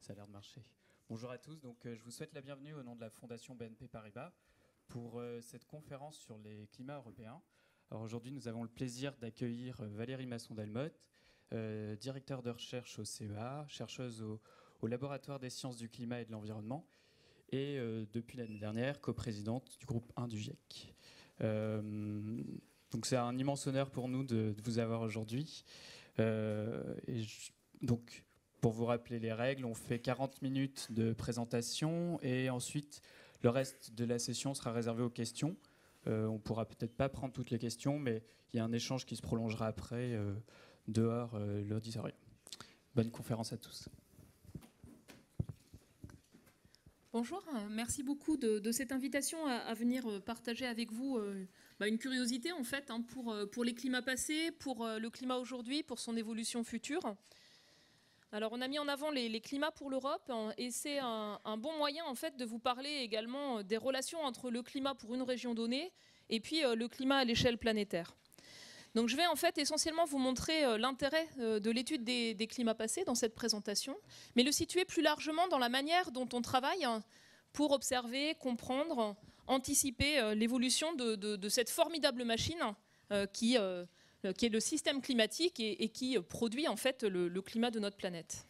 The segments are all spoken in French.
Ça a l'air de marcher. Bonjour à tous, donc, je vous souhaite la bienvenue au nom de la Fondation BNP Paribas pour cette conférence sur les climats européens. Alors aujourd'hui, nous avons le plaisir d'accueillir Valérie Masson-Delmotte, directeur de recherche au CEA, chercheuse au Laboratoire des sciences du climat et de l'environnement, et depuis l'année dernière, coprésidente du groupe 1 du GIEC. Donc c'est un immense honneur pour nous de vous avoir aujourd'hui. Donc, pour vous rappeler les règles, on fait 40 minutes de présentation et ensuite le reste de la session sera réservé aux questions. On ne pourra peut-être pas prendre toutes les questions, mais il y a un échange qui se prolongera après dehors l'auditorium. Bonne conférence à tous. Bonjour, merci beaucoup de cette invitation à venir partager avec vous une curiosité en fait pour les climats passés, pour le climat aujourd'hui, pour son évolution future. Alors on a mis en avant les climats pour l'Europe et c'est un bon moyen en fait de vous parler également des relations entre le climat pour une région donnée et puis le climat à l'échelle planétaire. Donc je vais en fait essentiellement vous montrer l'intérêt de l'étude des climats passés dans cette présentation, mais le situer plus largement dans la manière dont on travaille pour observer, comprendre, anticiper l'évolution de cette formidable machine qui est le système climatique et qui produit en fait le climat de notre planète.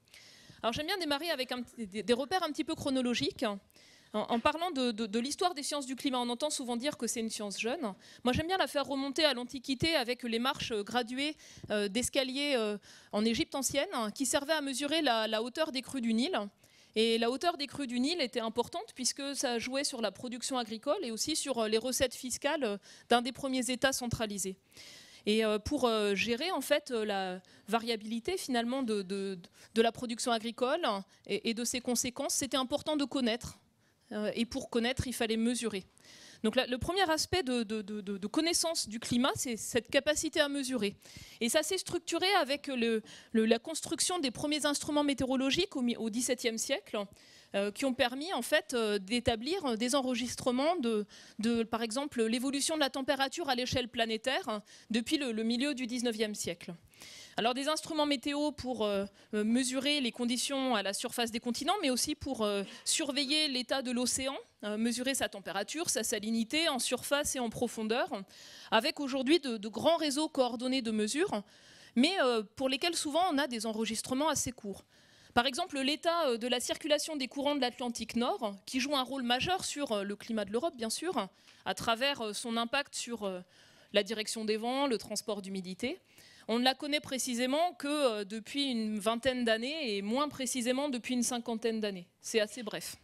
Alors j'aime bien démarrer avec des repères un petit peu chronologiques. En parlant de l'histoire des sciences du climat, on entend souvent dire que c'est une science jeune. Moi, j'aime bien la faire remonter à l'Antiquité avec les marches graduées d'escaliers en Égypte ancienne qui servaient à mesurer la hauteur des crues du Nil. Et la hauteur des crues du Nil était importante puisque ça jouait sur la production agricole et aussi sur les recettes fiscales d'un des premiers États centralisés. Et pour gérer en fait la variabilité finalement de la production agricole et de ses conséquences, c'était important de connaître. Et pour connaître, il fallait mesurer. Donc le premier aspect de connaissance du climat, c'est cette capacité à mesurer. Et ça s'est structuré avec la construction des premiers instruments météorologiques au XVIIe siècle, qui ont permis en fait d'établir des enregistrements par exemple, l'évolution de la température à l'échelle planétaire depuis le milieu du XIXe siècle. Alors des instruments météo pour mesurer les conditions à la surface des continents, mais aussi pour surveiller l'état de l'océan, mesurer sa température, sa salinité en surface et en profondeur, avec aujourd'hui de grands réseaux coordonnés de mesure, mais pour lesquels souvent on a des enregistrements assez courts. Par exemple, l'état de la circulation des courants de l'Atlantique Nord, qui joue un rôle majeur sur le climat de l'Europe, bien sûr, à travers son impact sur la direction des vents, le transport d'humidité. On ne la connaît précisément que depuis une vingtaine d'années et moins précisément depuis une cinquantaine d'années. C'est assez bref.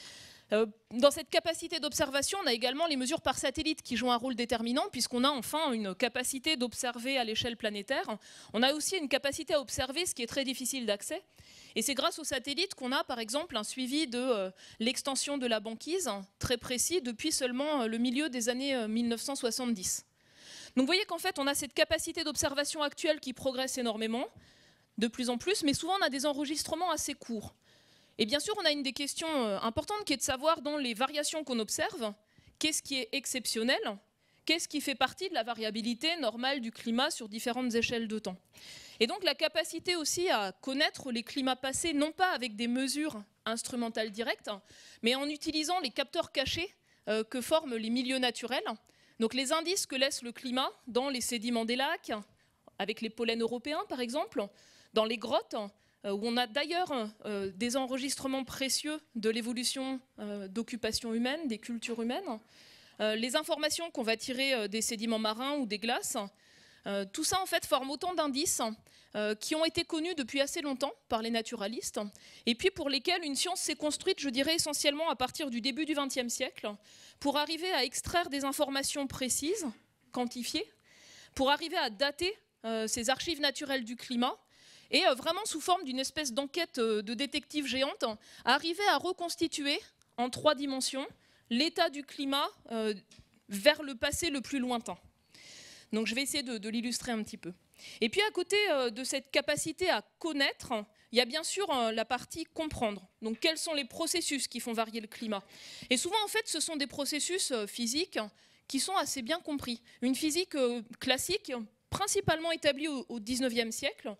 Dans cette capacité d'observation, on a également les mesures par satellite qui jouent un rôle déterminant puisqu'on a enfin une capacité d'observer à l'échelle planétaire. On a aussi une capacité à observer ce qui est très difficile d'accès. Et c'est grâce aux satellites qu'on a par exemple un suivi de l'extension de la banquise très précis depuis seulement le milieu des années 1970. Donc vous voyez qu'en fait on a cette capacité d'observation actuelle qui progresse énormément, de plus en plus, mais souvent on a des enregistrements assez courts. Et bien sûr on a une des questions importantes qui est de savoir dans les variations qu'on observe, qu'est-ce qui est exceptionnel, qu'est-ce qui fait partie de la variabilité normale du climat sur différentes échelles de temps. Et donc la capacité aussi à connaître les climats passés, non pas avec des mesures instrumentales directes, mais en utilisant les capteurs cachés que forment les milieux naturels. Donc les indices que laisse le climat dans les sédiments des lacs, avec les pollens européens par exemple, dans les grottes, où on a d'ailleurs des enregistrements précieux de l'évolution d'occupation humaine, des cultures humaines, les informations qu'on va tirer des sédiments marins ou des glaces, tout ça en fait forme autant d'indices qui ont été connus depuis assez longtemps par les naturalistes et puis pour lesquels une science s'est construite, je dirais, essentiellement à partir du début du XXe siècle pour arriver à extraire des informations précises, quantifiées, pour arriver à dater ces archives naturelles du climat et vraiment sous forme d'une espèce d'enquête de détective géante, arriver à reconstituer en 3 dimensions l'état du climat vers le passé le plus lointain. Donc je vais essayer de l'illustrer un petit peu. Et puis à côté de cette capacité à connaître, il y a bien sûr la partie comprendre. Donc quels sont les processus qui font varier le climat? Et souvent en fait ce sont des processus physiques qui sont assez bien compris. Une physique classique, principalement établie au XIXe siècle.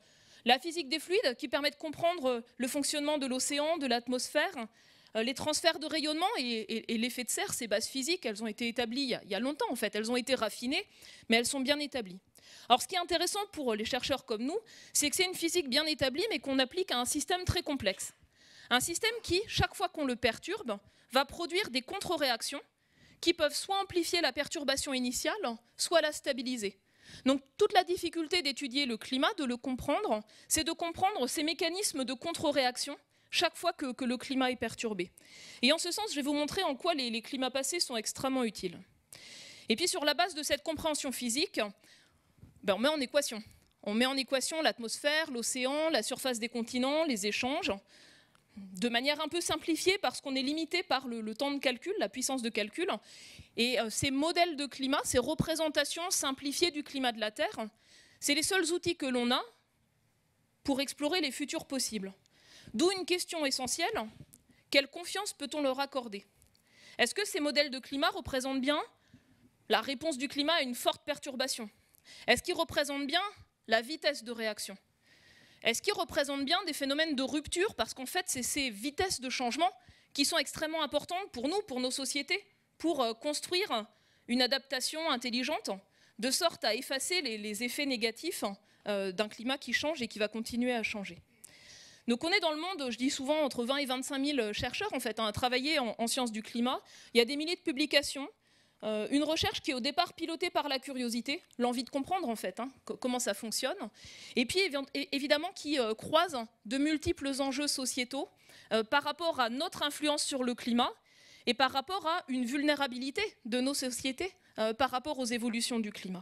La physique des fluides qui permet de comprendre le fonctionnement de l'océan, de l'atmosphère, les transferts de rayonnement et l'effet de serre, ces bases physiques, elles ont été établies il y a longtemps en fait, elles ont été raffinées, mais elles sont bien établies. Alors ce qui est intéressant pour les chercheurs comme nous, c'est que c'est une physique bien établie, mais qu'on applique à un système très complexe. Un système qui, chaque fois qu'on le perturbe, va produire des contre-réactions qui peuvent soit amplifier la perturbation initiale, soit la stabiliser. Donc toute la difficulté d'étudier le climat, de le comprendre, c'est de comprendre ces mécanismes de contre-réaction chaque fois que le climat est perturbé. Et en ce sens, je vais vous montrer en quoi les climats passés sont extrêmement utiles. Et puis sur la base de cette compréhension physique, on met en équation. On met en équation l'atmosphère, l'océan, la surface des continents, les échanges, de manière un peu simplifiée parce qu'on est limité par le temps de calcul, la puissance de calcul. Et ces modèles de climat, ces représentations simplifiées du climat de la Terre, c'est les seuls outils que l'on a pour explorer les futurs possibles. D'où une question essentielle, quelle confiance peut-on leur accorder? Est-ce que ces modèles de climat représentent bien la réponse du climat à une forte perturbation? Est-ce qu'ils représentent bien la vitesse de réaction? Est-ce qu'ils représentent bien des phénomènes de rupture? Parce qu'en fait, c'est ces vitesses de changement qui sont extrêmement importantes pour nous, pour nos sociétés, pour construire une adaptation intelligente, de sorte à effacer les effets négatifs d'un climat qui change et qui va continuer à changer. Donc on est dans le monde, je dis souvent, entre 20 et 25 000 chercheurs en fait, à travailler en sciences du climat. Il y a des milliers de publications. Une recherche qui est au départ pilotée par la curiosité, l'envie de comprendre en fait comment ça fonctionne, et puis évidemment qui croise de multiples enjeux sociétaux par rapport à notre influence sur le climat et par rapport à une vulnérabilité de nos sociétés par rapport aux évolutions du climat.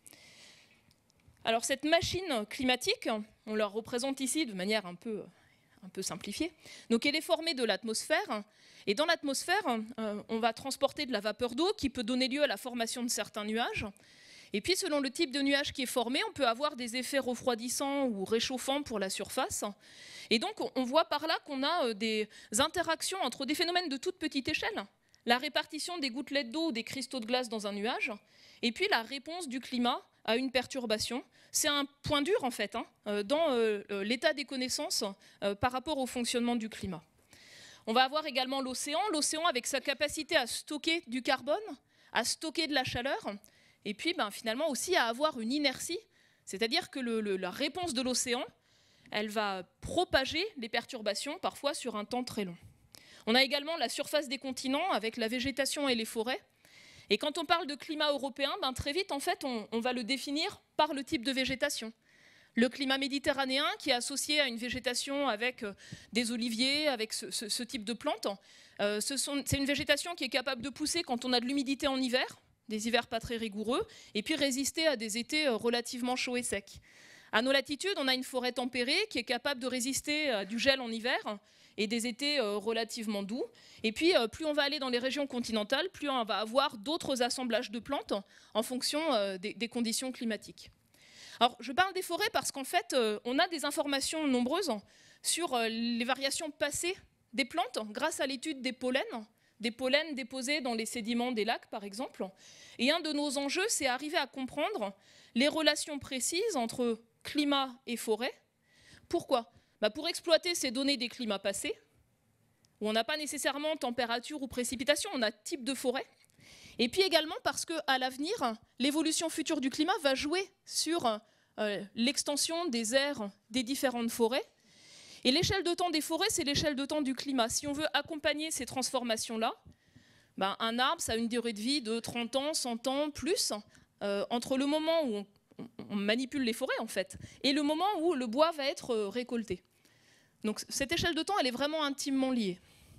Alors cette machine climatique, on la représente ici de manière un peu simplifiée. Donc elle est formée de l'atmosphère. Et dans l'atmosphère, on va transporter de la vapeur d'eau qui peut donner lieu à la formation de certains nuages. Et puis, selon le type de nuage qui est formé, on peut avoir des effets refroidissants ou réchauffants pour la surface. Et donc, on voit par là qu'on a des interactions entre des phénomènes de toute petite échelle, la répartition des gouttelettes d'eau ou des cristaux de glace dans un nuage, et puis la réponse du climat à une perturbation. C'est un point dur, en fait, dans l'état des connaissances par rapport au fonctionnement du climat. On va avoir également l'océan avec sa capacité à stocker du carbone, à stocker de la chaleur, et puis finalement aussi à avoir une inertie, c'est-à-dire que la réponse de l'océan, elle va propager les perturbations, parfois sur un temps très long. On a également la surface des continents avec la végétation et les forêts. Et quand on parle de climat européen, très vite, en fait, on va le définir par le type de végétation. Le climat méditerranéen qui est associé à une végétation avec des oliviers, avec ce type de plantes. C'est une végétation qui est capable de pousser quand on a de l'humidité en hiver, des hivers pas très rigoureux, et puis résister à des étés relativement chauds et secs. À nos latitudes, on a une forêt tempérée qui est capable de résister à du gel en hiver et des étés relativement doux. Et puis, plus on va aller dans les régions continentales, plus on va avoir d'autres assemblages de plantes en fonction des conditions climatiques. Alors, je parle des forêts parce qu'en fait, on a des informations nombreuses sur les variations passées des plantes grâce à l'étude des pollens déposés dans les sédiments des lacs, par exemple. Et un de nos enjeux, c'est arriver à comprendre les relations précises entre climat et forêt. Pourquoi ? Pour exploiter ces données des climats passés, où on n'a pas nécessairement température ou précipitation, on a type de forêt. Et puis également parce qu'à l'avenir, l'évolution future du climat va jouer sur l'extension des aires des différentes forêts. Et l'échelle de temps des forêts, c'est l'échelle de temps du climat. Si on veut accompagner ces transformations-là, un arbre, ça a une durée de vie de 30 ans, 100 ans, plus, entre le moment où on manipule les forêts, en fait, et le moment où le bois va être récolté. Donc cette échelle de temps, elle est vraiment intimement liée.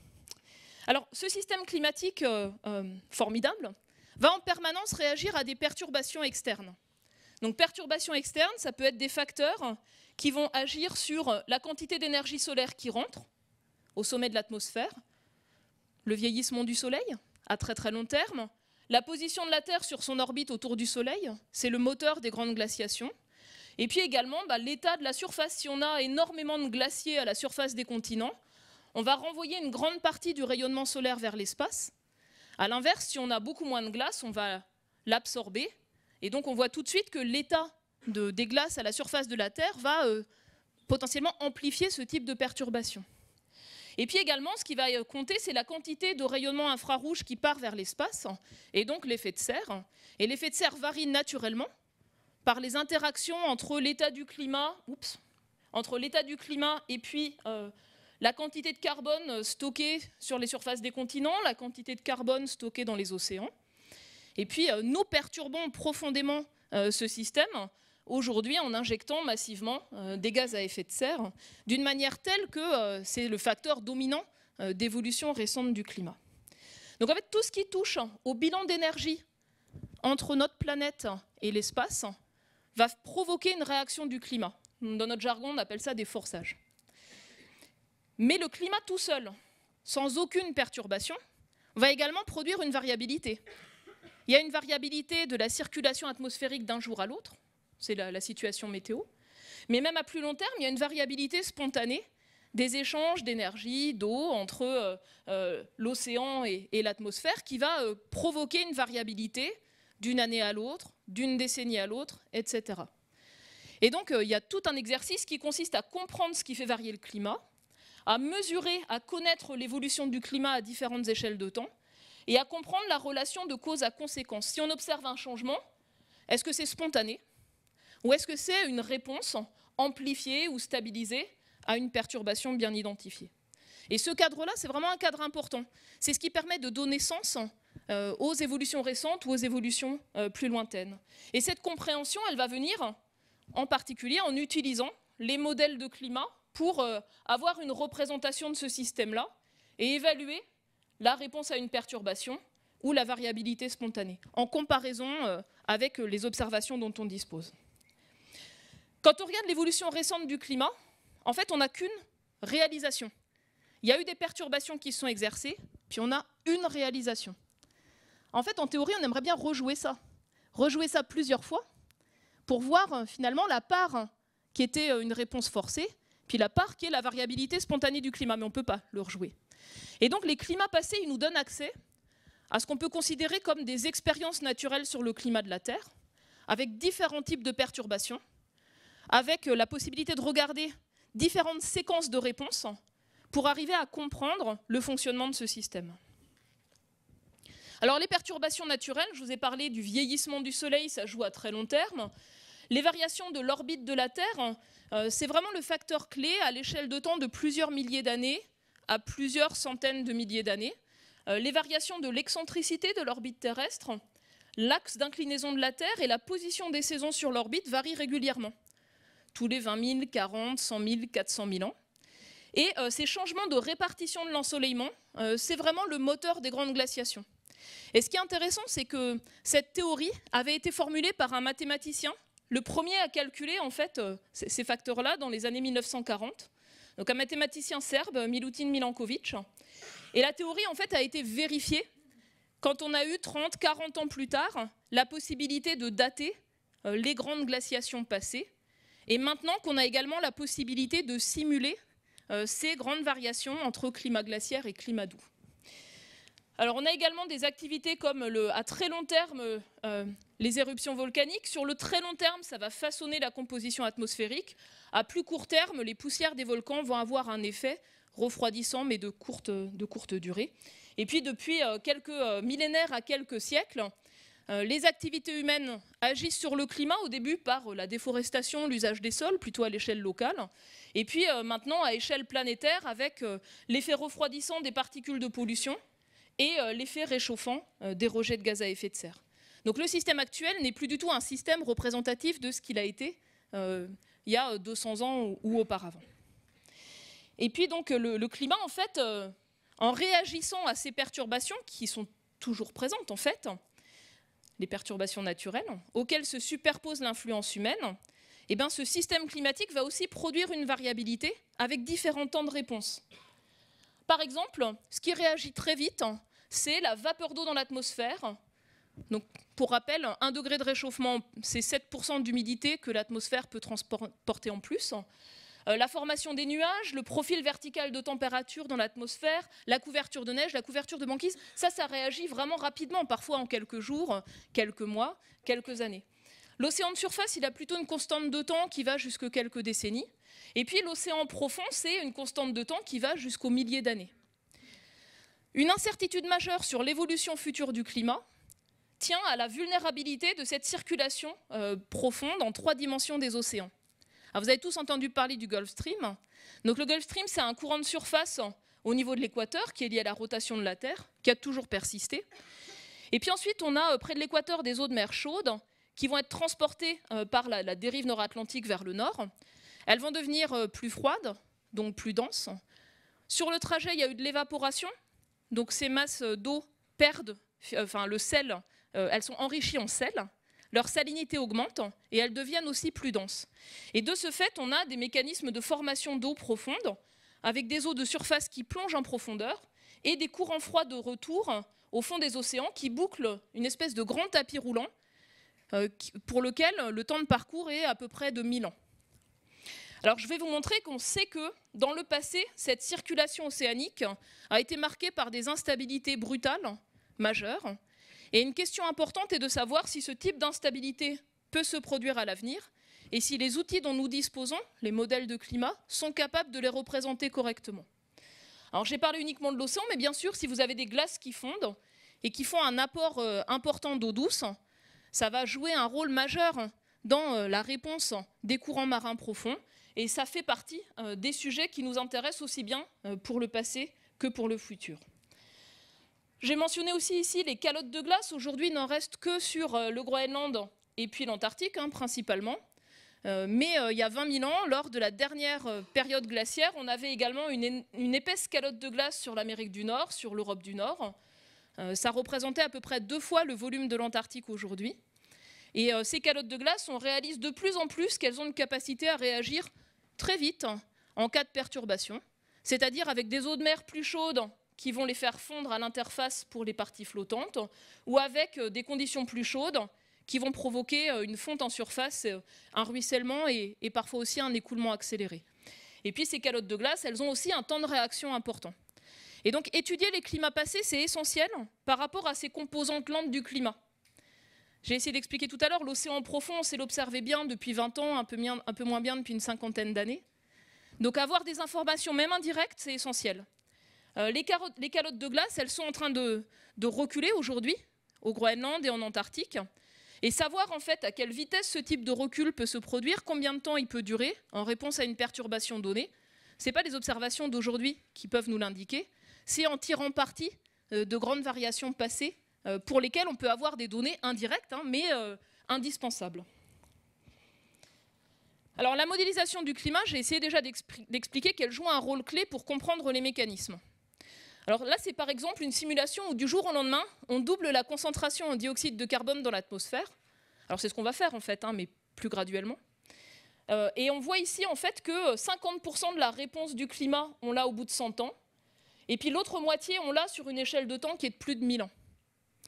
Alors, ce système climatique formidable va en permanence réagir à des perturbations externes. Donc, perturbations externes, ça peut être des facteurs qui vont agir sur la quantité d'énergie solaire qui rentre au sommet de l'atmosphère, le vieillissement du Soleil à très très long terme, la position de la Terre sur son orbite autour du Soleil, c'est le moteur des grandes glaciations, et puis également l'état de la surface. Si on a énormément de glaciers à la surface des continents, on va renvoyer une grande partie du rayonnement solaire vers l'espace. A l'inverse, si on a beaucoup moins de glace, on va l'absorber. Et donc on voit tout de suite que l'état des glaces à la surface de la Terre va potentiellement amplifier ce type de perturbation. Et puis également, ce qui va compter, c'est la quantité de rayonnement infrarouge qui part vers l'espace, et donc l'effet de serre. Et l'effet de serre varie naturellement par les interactions entre l'état du climat, et puis la quantité de carbone stockée sur les surfaces des continents, la quantité de carbone stockée dans les océans. Et puis nous perturbons profondément ce système aujourd'hui en injectant massivement des gaz à effet de serre d'une manière telle que c'est le facteur dominant d'évolution récente du climat. Donc en fait, tout ce qui touche au bilan d'énergie entre notre planète et l'espace va provoquer une réaction du climat. Dans notre jargon, on appelle ça des forçages. Mais le climat tout seul, sans aucune perturbation, va également produire une variabilité. Il y a une variabilité de la circulation atmosphérique d'un jour à l'autre, c'est la situation météo, mais même à plus long terme, il y a une variabilité spontanée des échanges d'énergie, d'eau entre l'océan et l'atmosphère qui va provoquer une variabilité d'une année à l'autre, d'une décennie à l'autre, etc. Et donc, il y a tout un exercice qui consiste à comprendre ce qui fait varier le climat, à mesurer, à connaître l'évolution du climat à différentes échelles de temps, et à comprendre la relation de cause à conséquence. Si on observe un changement, est-ce que c'est spontané ou est-ce que c'est une réponse amplifiée ou stabilisée à une perturbation bien identifiée? Et ce cadre-là, c'est vraiment un cadre important. C'est ce qui permet de donner sens aux évolutions récentes ou aux évolutions plus lointaines. Et cette compréhension, elle va venir en particulier en utilisant les modèles de climat pour avoir une représentation de ce système-là et évaluer la réponse à une perturbation ou la variabilité spontanée, en comparaison avec les observations dont on dispose. Quand on regarde l'évolution récente du climat, en fait, on n'a qu'une réalisation. Il y a eu des perturbations qui se sont exercées, puis on a une réalisation. En fait, en théorie, on aimerait bien rejouer ça plusieurs fois, pour voir finalement la part qui était une réponse forcée, puis la part qui est la variabilité spontanée du climat, mais on ne peut pas le rejouer. Et donc les climats passés, ils nous donnent accès à ce qu'on peut considérer comme des expériences naturelles sur le climat de la Terre, avec différents types de perturbations, avec la possibilité de regarder différentes séquences de réponses pour arriver à comprendre le fonctionnement de ce système. Alors les perturbations naturelles, je vous ai parlé du vieillissement du Soleil, ça joue à très long terme. Les variations de l'orbite de la Terre, c'est vraiment le facteur clé à l'échelle de temps de plusieurs milliers d'années à plusieurs centaines de milliers d'années. Les variations de l'excentricité de l'orbite terrestre, l'axe d'inclinaison de la Terre et la position des saisons sur l'orbite varient régulièrement, tous les 20 000, 40, 100 000, 400 000 ans. Et ces changements de répartition de l'ensoleillement, c'est vraiment le moteur des grandes glaciations. Et ce qui est intéressant, c'est que cette théorie avait été formulée par un mathématicien, le premier à calculer en fait ces facteurs-là dans les années 1940. Donc un mathématicien serbe, Milutin Milanković. Et la théorie en fait a été vérifiée quand on a eu 30, 40 ans plus tard la possibilité de dater les grandes glaciations passées. Et maintenant qu'on a également la possibilité de simuler ces grandes variations entre climat glaciaire et climat doux. Alors on a également des activités comme à très long terme les éruptions volcaniques. Sur le très long terme, ça va façonner la composition atmosphérique. À plus court terme, les poussières des volcans vont avoir un effet refroidissant mais de courte durée. Et puis depuis quelques millénaires à quelques siècles, les activités humaines agissent sur le climat au début par la déforestation, l'usage des sols, plutôt à l'échelle locale, et puis maintenant à échelle planétaire avec l'effet refroidissant des particules de pollution et l'effet réchauffant des rejets de gaz à effet de serre. Donc le système actuel n'est plus du tout un système représentatif de ce qu'il a été il y a 200 ans ou auparavant. Et puis donc le climat, en fait, en réagissant à ces perturbations qui sont toujours présentes en fait, les perturbations naturelles, auxquelles se superpose l'influence humaine, eh bien, ce système climatique va aussi produire une variabilité avec différents temps de réponse. Par exemple, ce qui réagit très vite, c'est la vapeur d'eau dans l'atmosphère. Donc, pour rappel, 1 degré de réchauffement, c'est 7% d'humidité que l'atmosphère peut transporter en plus. La formation des nuages, le profil vertical de température dans l'atmosphère, la couverture de neige, la couverture de banquise, ça réagit vraiment rapidement, parfois en quelques jours, quelques mois, quelques années. L'océan de surface, il a plutôt une constante de temps qui va jusque quelques décennies. Et puis l'océan profond, c'est une constante de temps qui va jusqu'aux milliers d'années. Une incertitude majeure sur l'évolution future du climat tient à la vulnérabilité de cette circulation profonde en 3 dimensions des océans. Alors vous avez tous entendu parler du Gulf Stream. Donc le Gulf Stream, c'est un courant de surface au niveau de l'équateur qui est lié à la rotation de la Terre, qui a toujours persisté. Et puis ensuite, on a près de l'équateur des eaux de mer chaudes qui vont être transportées par la dérive nord-atlantique vers le nord. Elles vont devenir plus froides, donc plus denses. Sur le trajet, il y a eu de l'évaporation. Donc ces masses d'eau perdent, le sel, elles sont enrichies en sel. Leur salinité augmente et elles deviennent aussi plus denses. Et de ce fait, on a des mécanismes de formation d'eau profonde avec des eaux de surface qui plongent en profondeur et des courants froids de retour au fond des océans qui bouclent une espèce de grand tapis roulant pour lequel le temps de parcours est à peu près de 1000 ans. Alors je vais vous montrer qu'on sait que dans le passé, cette circulation océanique a été marquée par des instabilités brutales, majeures. Et une question importante est de savoir si ce type d'instabilité peut se produire à l'avenir et si les outils dont nous disposons, les modèles de climat, sont capables de les représenter correctement. Alors j'ai parlé uniquement de l'océan, mais bien sûr, si vous avez des glaces qui fondent et qui font un apport important d'eau douce, ça va jouer un rôle majeur dans la réponse des courants marins profonds. Et ça fait partie des sujets qui nous intéressent aussi bien pour le passé que pour le futur. J'ai mentionné aussi ici les calottes de glace. Aujourd'hui, il n'en reste que sur le Groenland et puis l'Antarctique, principalement. Mais il y a 20 000 ans, lors de la dernière période glaciaire, on avait également une épaisse calotte de glace sur l'Amérique du Nord, sur l'Europe du Nord. Ça représentait à peu près 2 fois le volume de l'Antarctique aujourd'hui. Et ces calottes de glace, on réalise de plus en plus qu'elles ont une capacité à réagir très vite en cas de perturbation, c'est-à-dire avec des eaux de mer plus chaudes qui vont les faire fondre à l'interface pour les parties flottantes, ou avec des conditions plus chaudes qui vont provoquer une fonte en surface, un ruissellement et parfois aussi un écoulement accéléré. Et puis ces calottes de glace, elles ont aussi un temps de réaction important. Et donc étudier les climats passés, c'est essentiel par rapport à ces composantes lentes du climat. J'ai essayé d'expliquer tout à l'heure, l'océan profond, on sait l'observer bien depuis 20 ans, un peu moins bien depuis une 50aine d'années. Donc avoir des informations, même indirectes, c'est essentiel. Les calottes de glace, elles sont en train de reculer aujourd'hui, au Groenland et en Antarctique. Et savoir en fait à quelle vitesse ce type de recul peut se produire, combien de temps il peut durer, en réponse à une perturbation donnée, ce n'est pas les observations d'aujourd'hui qui peuvent nous l'indiquer, c'est en tirant parti de grandes variations passées, pour lesquelles on peut avoir des données indirectes, mais indispensables. Alors la modélisation du climat, j'ai essayé déjà d'expliquer qu'elle joue un rôle clé pour comprendre les mécanismes. Alors là, c'est par exemple une simulation où du jour au lendemain, on double la concentration en dioxyde de carbone dans l'atmosphère. Alors c'est ce qu'on va faire en fait, mais plus graduellement. Et on voit ici en fait que 50% de la réponse du climat, on l'a au bout de 100 ans. Et puis l'autre moitié, on l'a sur une échelle de temps qui est de plus de 1000 ans. D'accord ?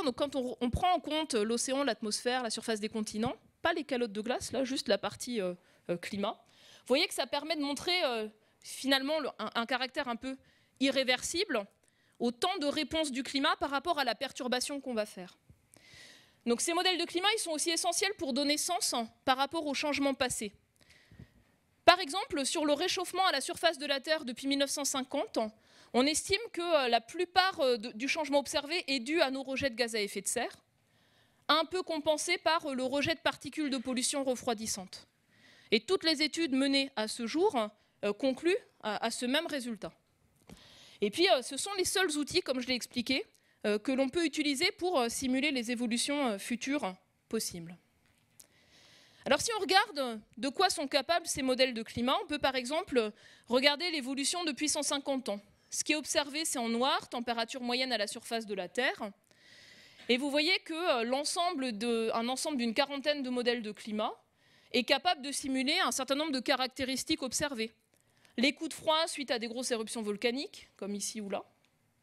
Donc quand on prend en compte l'océan, l'atmosphère, la surface des continents, pas les calottes de glace, là, juste la partie climat, vous voyez que ça permet de montrer finalement un caractère un peu irréversible au temps de réponse du climat par rapport à la perturbation qu'on va faire. Donc ces modèles de climat, ils sont aussi essentiels pour donner sens par rapport aux changements passés. Par exemple, sur le réchauffement à la surface de la Terre depuis 1950, on estime que la plupart du changement observé est dû à nos rejets de gaz à effet de serre, un peu compensé par le rejet de particules de pollution refroidissante. Et toutes les études menées à ce jour concluent à ce même résultat. Et puis, ce sont les seuls outils, comme je l'ai expliqué, que l'on peut utiliser pour simuler les évolutions futures possibles. Alors si on regarde de quoi sont capables ces modèles de climat, on peut par exemple regarder l'évolution depuis 150 ans. Ce qui est observé, c'est en noir, température moyenne à la surface de la Terre. Et vous voyez que un ensemble d'une quarantaine de modèles de climat est capable de simuler un certain nombre de caractéristiques observées. Les coups de froid suite à des grosses éruptions volcaniques, comme ici ou là.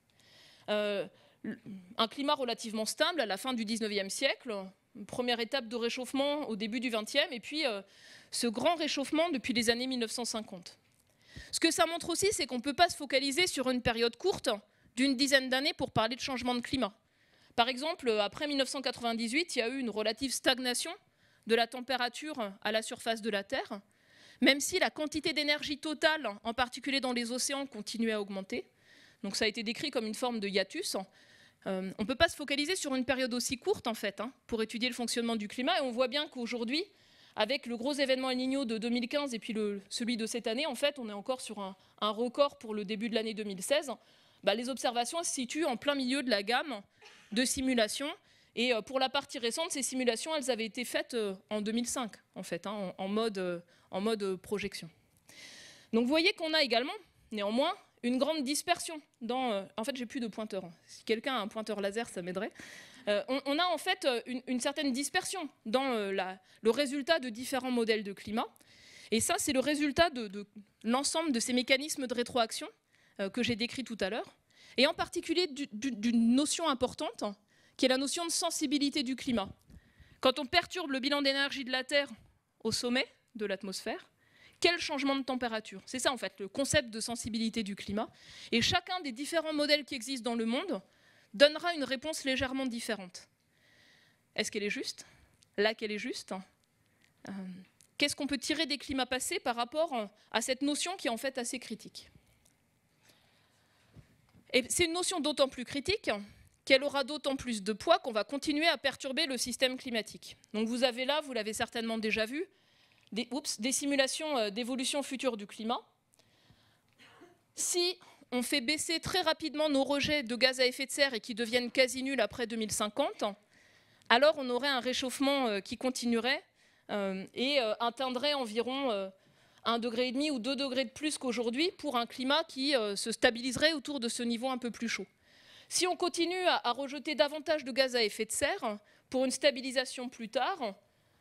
Un climat relativement stable à la fin du 19e siècle, une première étape de réchauffement au début du 20e, et puis ce grand réchauffement depuis les années 1950. Ce que ça montre aussi, c'est qu'on ne peut pas se focaliser sur une période courte d'une dizaine d'années pour parler de changement de climat. Par exemple, après 1998, il y a eu une relative stagnation de la température à la surface de la Terre, même si la quantité d'énergie totale, en particulier dans les océans, continuait à augmenter. Donc ça a été décrit comme une forme de hiatus. On ne peut pas se focaliser sur une période aussi courte, en fait, pour étudier le fonctionnement du climat. Et on voit bien qu'aujourd'hui, avec le gros événement El Niño de 2015 et puis celui de cette année, en fait, on est encore sur un record pour le début de l'année 2016. Les observations se situent en plein milieu de la gamme de simulations. Et pour la partie récente, ces simulations, elles avaient été faites en 2005, en fait, en mode projection. Donc vous voyez qu'on a également, néanmoins, une grande dispersion dans... en fait, j'ai plus de pointeur. Si quelqu'un a un pointeur laser, ça m'aiderait. On a en fait une certaine dispersion dans le résultat de différents modèles de climat. Et ça, c'est le résultat de l'ensemble de ces mécanismes de rétroaction que j'ai décrits tout à l'heure. Et en particulier d'une notion importante, qui est la notion de sensibilité du climat. Quand on perturbe le bilan d'énergie de la Terre au sommet de l'atmosphère, quel changement de température? C'est ça, en fait, le concept de sensibilité du climat. Et chacun des différents modèles qui existent dans le monde donnera une réponse légèrement différente. Est-ce qu'elle est juste? Laquelle est juste? Qu'est-ce qu'on peut tirer des climats passés par rapport à cette notion qui est en fait assez critique? Et c'est une notion d'autant plus critique qu'elle aura d'autant plus de poids qu'on va continuer à perturber le système climatique. Donc vous avez là, vous l'avez certainement déjà vu, des simulations d'évolution future du climat. Si on fait baisser très rapidement nos rejets de gaz à effet de serre et qui deviennent quasi nuls après 2050, alors on aurait un réchauffement qui continuerait et atteindrait environ 1,5 degré ou 2 degrés de plus qu'aujourd'hui pour un climat qui se stabiliserait autour de ce niveau un peu plus chaud. Si on continue à rejeter davantage de gaz à effet de serre pour une stabilisation plus tard,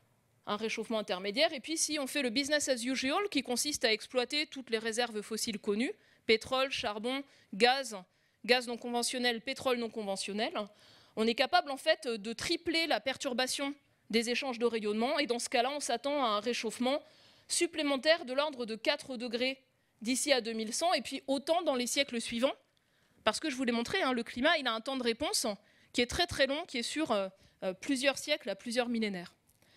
un réchauffement intermédiaire, et puis si on fait le business as usual qui consiste à exploiter toutes les réserves fossiles connues, pétrole, charbon, gaz non conventionnel, pétrole non conventionnel, on est capable en fait de tripler la perturbation des échanges de rayonnement, et dans ce cas-là, on s'attend à un réchauffement supplémentaire de l'ordre de 4 degrés d'ici à 2100, et puis autant dans les siècles suivants, parce que je vous l'ai montré, le climat il a un temps de réponse qui est très très long, qui est sur plusieurs siècles à plusieurs millénaires.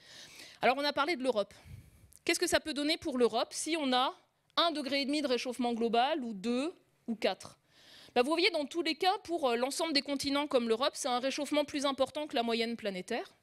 Alors on a parlé de l'Europe. Qu'est-ce que ça peut donner pour l'Europe si on a 1,5 degré de réchauffement global, ou 2, ou 4? Vous voyez, dans tous les cas, pour l'ensemble des continents comme l'Europe, c'est un réchauffement plus important que la moyenne planétaire.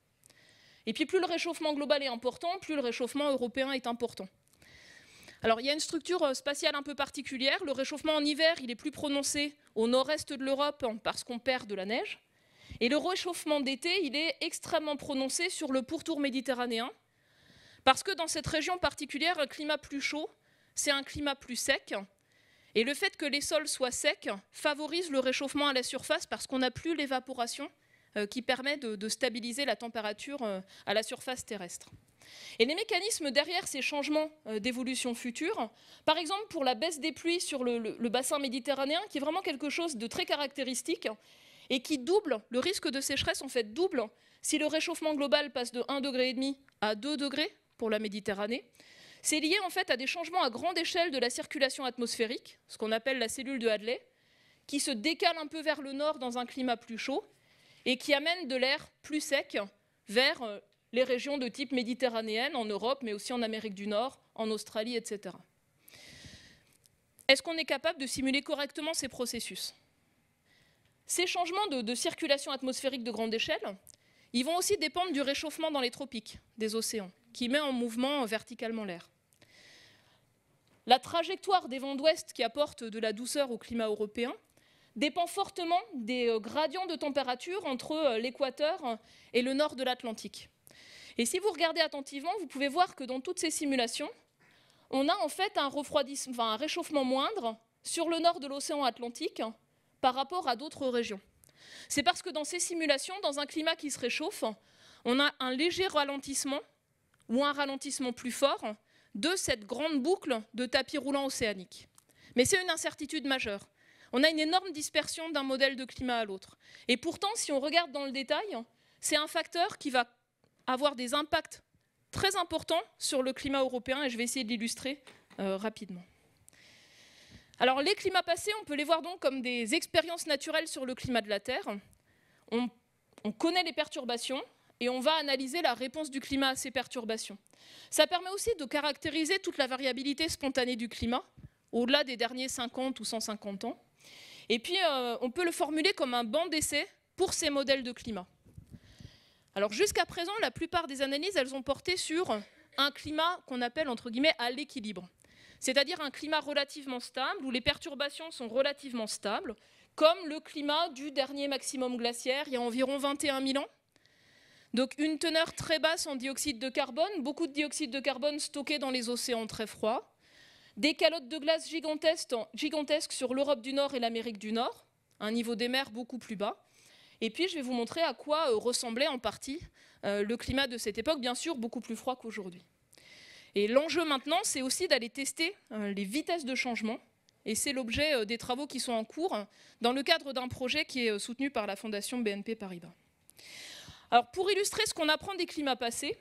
Et puis plus le réchauffement global est important, plus le réchauffement européen est important. Alors il y a une structure spatiale un peu particulière. Le réchauffement en hiver, il est plus prononcé au nord-est de l'Europe parce qu'on perd de la neige. Et le réchauffement d'été, il est extrêmement prononcé sur le pourtour méditerranéen, parce que dans cette région particulière, un climat plus chaud, c'est un climat plus sec. Et le fait que les sols soient secs favorise le réchauffement à la surface parce qu'on n'a plus l'évaporation qui permet de stabiliser la température à la surface terrestre. Et les mécanismes derrière ces changements d'évolution future, par exemple pour la baisse des pluies sur le bassin méditerranéen, qui est vraiment quelque chose de très caractéristique et qui double, le risque de sécheresse en fait double si le réchauffement global passe de 1,5 degré à 2 degrés pour la Méditerranée. C'est lié en fait à des changements à grande échelle de la circulation atmosphérique, ce qu'on appelle la cellule de Hadley, qui se décale un peu vers le nord dans un climat plus chaud et qui amène de l'air plus sec vers les régions de type méditerranéenne en Europe, mais aussi en Amérique du Nord, en Australie, etc. Est-ce qu'on est capable de simuler correctement ces processus? Ces changements de circulation atmosphérique de grande échelle, ils vont aussi dépendre du réchauffement dans les tropiques, des océans, qui met en mouvement verticalement l'air. La trajectoire des vents d'ouest qui apportent de la douceur au climat européen dépend fortement des gradients de température entre l'équateur et le nord de l'Atlantique. Et si vous regardez attentivement, vous pouvez voir que dans toutes ces simulations, on a en fait un réchauffement moindre sur le nord de l'océan Atlantique par rapport à d'autres régions. C'est parce que dans ces simulations, dans un climat qui se réchauffe, on a un léger ralentissement ou un ralentissement plus fort de cette grande boucle de tapis roulant océanique. Mais c'est une incertitude majeure. On a une énorme dispersion d'un modèle de climat à l'autre. Et pourtant, si on regarde dans le détail, c'est un facteur qui va avoir des impacts très importants sur le climat européen, et je vais essayer de l'illustrer rapidement. Alors, les climats passés, on peut les voir donc comme des expériences naturelles sur le climat de la Terre. On connaît les perturbations, et on va analyser la réponse du climat à ces perturbations. Ça permet aussi de caractériser toute la variabilité spontanée du climat, au-delà des derniers 50 ou 150 ans. Et puis, on peut le formuler comme un banc d'essai pour ces modèles de climat. Alors, jusqu'à présent, la plupart des analyses, elles ont porté sur un climat qu'on appelle, entre guillemets, à l'équilibre. C'est-à-dire un climat relativement stable, où les perturbations sont relativement stables, comme le climat du dernier maximum glaciaire, il y a environ 21 000 ans. Donc une teneur très basse en dioxyde de carbone, beaucoup de dioxyde de carbone stocké dans les océans très froids, des calottes de glace gigantesques sur l'Europe du Nord et l'Amérique du Nord, un niveau des mers beaucoup plus bas. Et puis je vais vous montrer à quoi ressemblait en partie le climat de cette époque, bien sûr beaucoup plus froid qu'aujourd'hui. Et l'enjeu maintenant, c'est aussi d'aller tester les vitesses de changement. Et c'est l'objet des travaux qui sont en cours dans le cadre d'un projet qui est soutenu par la Fondation BNP Paribas. Alors, pour illustrer ce qu'on apprend des climats passés,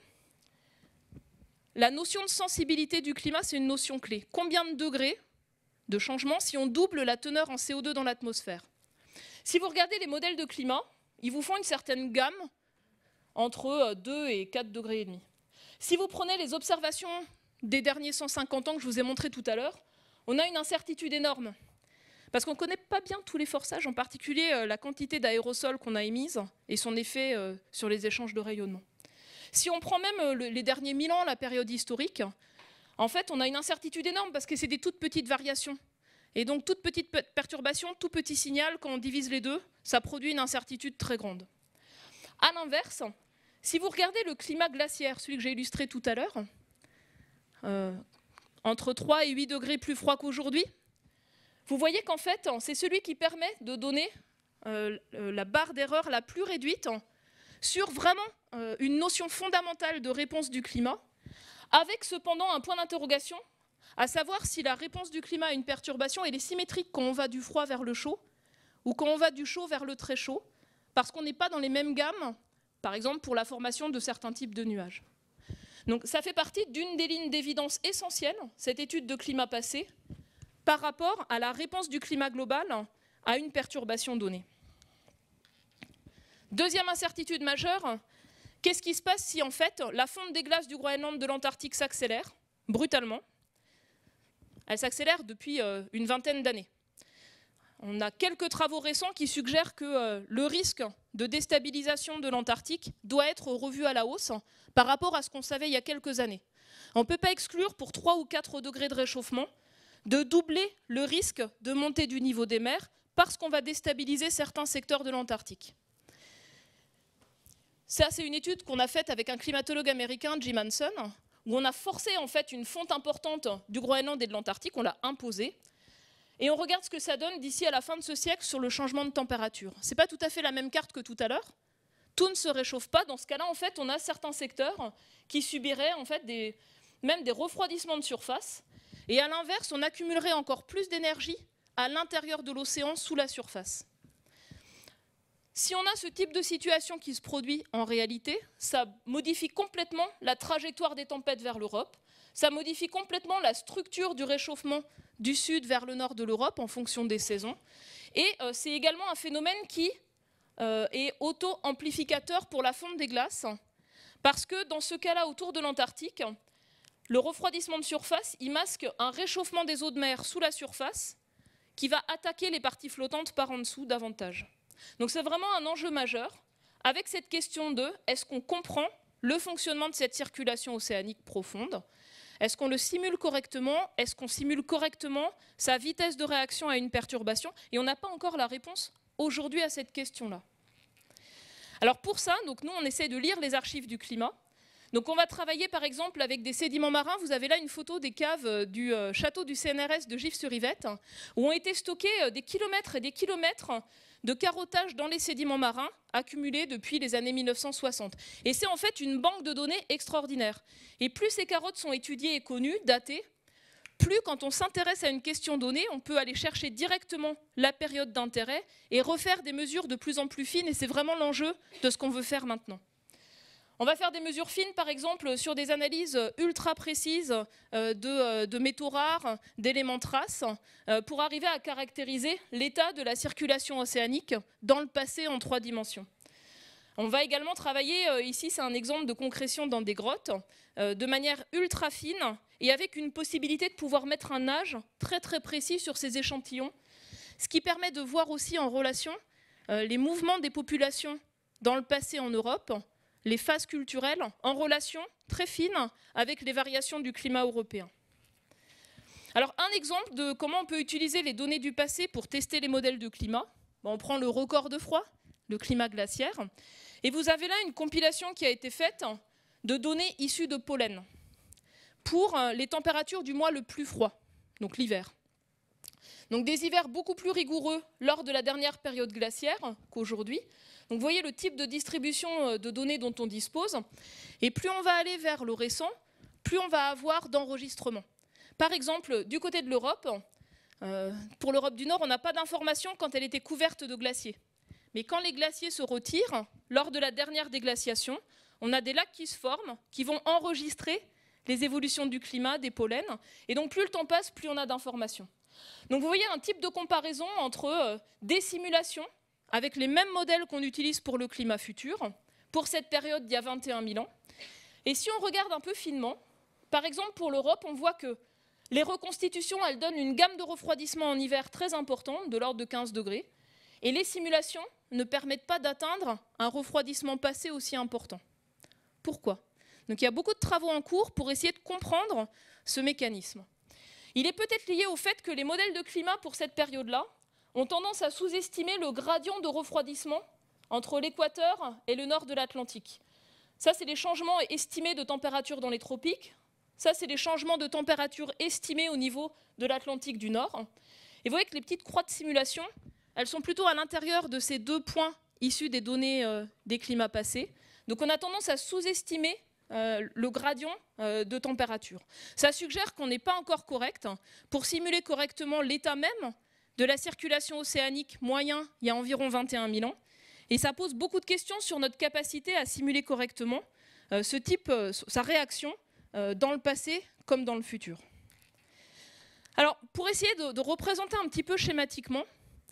la notion de sensibilité du climat, c'est une notion clé. Combien de degrés de changement si on double la teneur en CO2 dans l'atmosphère? Si vous regardez les modèles de climat, ils vous font une certaine gamme entre 2 et 4 degrés et demi. Si vous prenez les observations des derniers 150 ans que je vous ai montré tout à l'heure, on a une incertitude énorme. Parce qu'on ne connaît pas bien tous les forçages, en particulier la quantité d'aérosols qu'on a émise et son effet sur les échanges de rayonnement. Si on prend même les derniers 1000 ans, la période historique, en fait, on a une incertitude énorme parce que c'est des toutes petites variations. Et donc, toute petite perturbation, tout petit signal, quand on divise les deux, ça produit une incertitude très grande. À l'inverse, si vous regardez le climat glaciaire, celui que j'ai illustré tout à l'heure, entre 3 et 8 degrés plus froid qu'aujourd'hui, vous voyez qu'en fait, c'est celui qui permet de donner la barre d'erreur la plus réduite sur vraiment une notion fondamentale de réponse du climat, avec cependant un point d'interrogation, à savoir si la réponse du climat à une perturbation elle est symétrique quand on va du froid vers le chaud, ou quand on va du chaud vers le très chaud, parce qu'on n'est pas dans les mêmes gammes, par exemple pour la formation de certains types de nuages. Donc ça fait partie d'une des lignes d'évidence essentielles, cette étude de climat passé, par rapport à la réponse du climat global à une perturbation donnée. Deuxième incertitude majeure, qu'est-ce qui se passe si en fait la fonte des glaces du Groenland de l'Antarctique s'accélère brutalement? Elle s'accélère depuis une vingtaine d'années. On a quelques travaux récents qui suggèrent que le risque de déstabilisation de l'Antarctique doit être revu à la hausse par rapport à ce qu'on savait il y a quelques années. On ne peut pas exclure pour 3 ou 4 degrés de réchauffement de doubler le risque de montée du niveau des mers parce qu'on va déstabiliser certains secteurs de l'Antarctique. Ça, c'est une étude qu'on a faite avec un climatologue américain, Jim Hansen, où on a forcé en fait une fonte importante du Groenland et de l'Antarctique, on l'a imposée, et on regarde ce que ça donne d'ici à la fin de ce siècle sur le changement de température. Ce n'est pas tout à fait la même carte que tout à l'heure. Tout ne se réchauffe pas. Dans ce cas-là, en fait, on a certains secteurs qui subiraient en fait même des refroidissements de surface. Et à l'inverse, on accumulerait encore plus d'énergie à l'intérieur de l'océan sous la surface. Si on a ce type de situation qui se produit en réalité, ça modifie complètement la trajectoire des tempêtes vers l'Europe, ça modifie complètement la structure du réchauffement du sud vers le nord de l'Europe en fonction des saisons. Et c'est également un phénomène qui est auto-amplificateur pour la fonte des glaces, parce que dans ce cas-là, autour de l'Antarctique, le refroidissement de surface, il masque un réchauffement des eaux de mer sous la surface qui va attaquer les parties flottantes par en dessous davantage. Donc c'est vraiment un enjeu majeur, avec cette question de est-ce qu'on comprend le fonctionnement de cette circulation océanique profonde? Est-ce qu'on le simule correctement? Est-ce qu'on simule correctement sa vitesse de réaction à une perturbation? Et on n'a pas encore la réponse aujourd'hui à cette question-là. Alors pour ça, donc nous on essaie de lire les archives du climat. Donc on va travailler par exemple avec des sédiments marins. Vous avez là une photo des caves du château du CNRS de Gif-sur-Yvette, où ont été stockés des kilomètres et des kilomètres de carottage dans les sédiments marins accumulés depuis les années 1960. Et c'est en fait une banque de données extraordinaire. Et plus ces carottes sont étudiées et connues, datées, plus quand on s'intéresse à une question donnée, on peut aller chercher directement la période d'intérêt et refaire des mesures de plus en plus fines. Et c'est vraiment l'enjeu de ce qu'on veut faire maintenant. On va faire des mesures fines, par exemple, sur des analyses ultra précises de métaux rares, d'éléments traces, pour arriver à caractériser l'état de la circulation océanique dans le passé en 3 dimensions. On va également travailler, ici c'est un exemple de concrétion dans des grottes, de manière ultra fine et avec une possibilité de pouvoir mettre un âge très très précis sur ces échantillons, ce qui permet de voir aussi en relation les mouvements des populations dans le passé en Europe, les phases culturelles en relation très fine avec les variations du climat européen. Alors un exemple de comment on peut utiliser les données du passé pour tester les modèles de climat. On prend le record de froid, le climat glaciaire, et vous avez là une compilation qui a été faite de données issues de pollen pour les températures du mois le plus froid, donc l'hiver. Donc des hivers beaucoup plus rigoureux lors de la dernière période glaciaire qu'aujourd'hui. Donc vous voyez le type de distribution de données dont on dispose. Et plus on va aller vers le récent, plus on va avoir d'enregistrements. Par exemple, du côté de l'Europe, pour l'Europe du Nord, on n'a pas d'informations quand elle était couverte de glaciers. Mais quand les glaciers se retirent, lors de la dernière déglaciation, on a des lacs qui se forment, qui vont enregistrer les évolutions du climat, des pollens. Et donc plus le temps passe, plus on a d'informations. Donc vous voyez un type de comparaison entre des simulations avec les mêmes modèles qu'on utilise pour le climat futur, pour cette période d'il y a 21 000 ans. Et si on regarde un peu finement, par exemple pour l'Europe, on voit que les reconstitutions, elles donnent une gamme de refroidissement en hiver très importante, de l'ordre de 15 degrés, et les simulations ne permettent pas d'atteindre un refroidissement passé aussi important. Pourquoi? Donc il y a beaucoup de travaux en cours pour essayer de comprendre ce mécanisme. Il est peut-être lié au fait que les modèles de climat pour cette période-là ont tendance à sous-estimer le gradient de refroidissement entre l'équateur et le nord de l'Atlantique. Ça, c'est les changements estimés de température dans les tropiques. Ça, c'est les changements de température estimés au niveau de l'Atlantique du Nord. Et vous voyez que les petites croix de simulation, elles sont plutôt à l'intérieur de ces deux points issus des données des climats passés. Donc on a tendance à sous-estimer le gradient de température. Ça suggère qu'on n'est pas encore correct pour simuler correctement l'état même de la circulation océanique moyen il y a environ 21 000 ans. Et ça pose beaucoup de questions sur notre capacité à simuler correctement sa réaction dans le passé comme dans le futur. Alors, pour essayer de représenter un petit peu schématiquement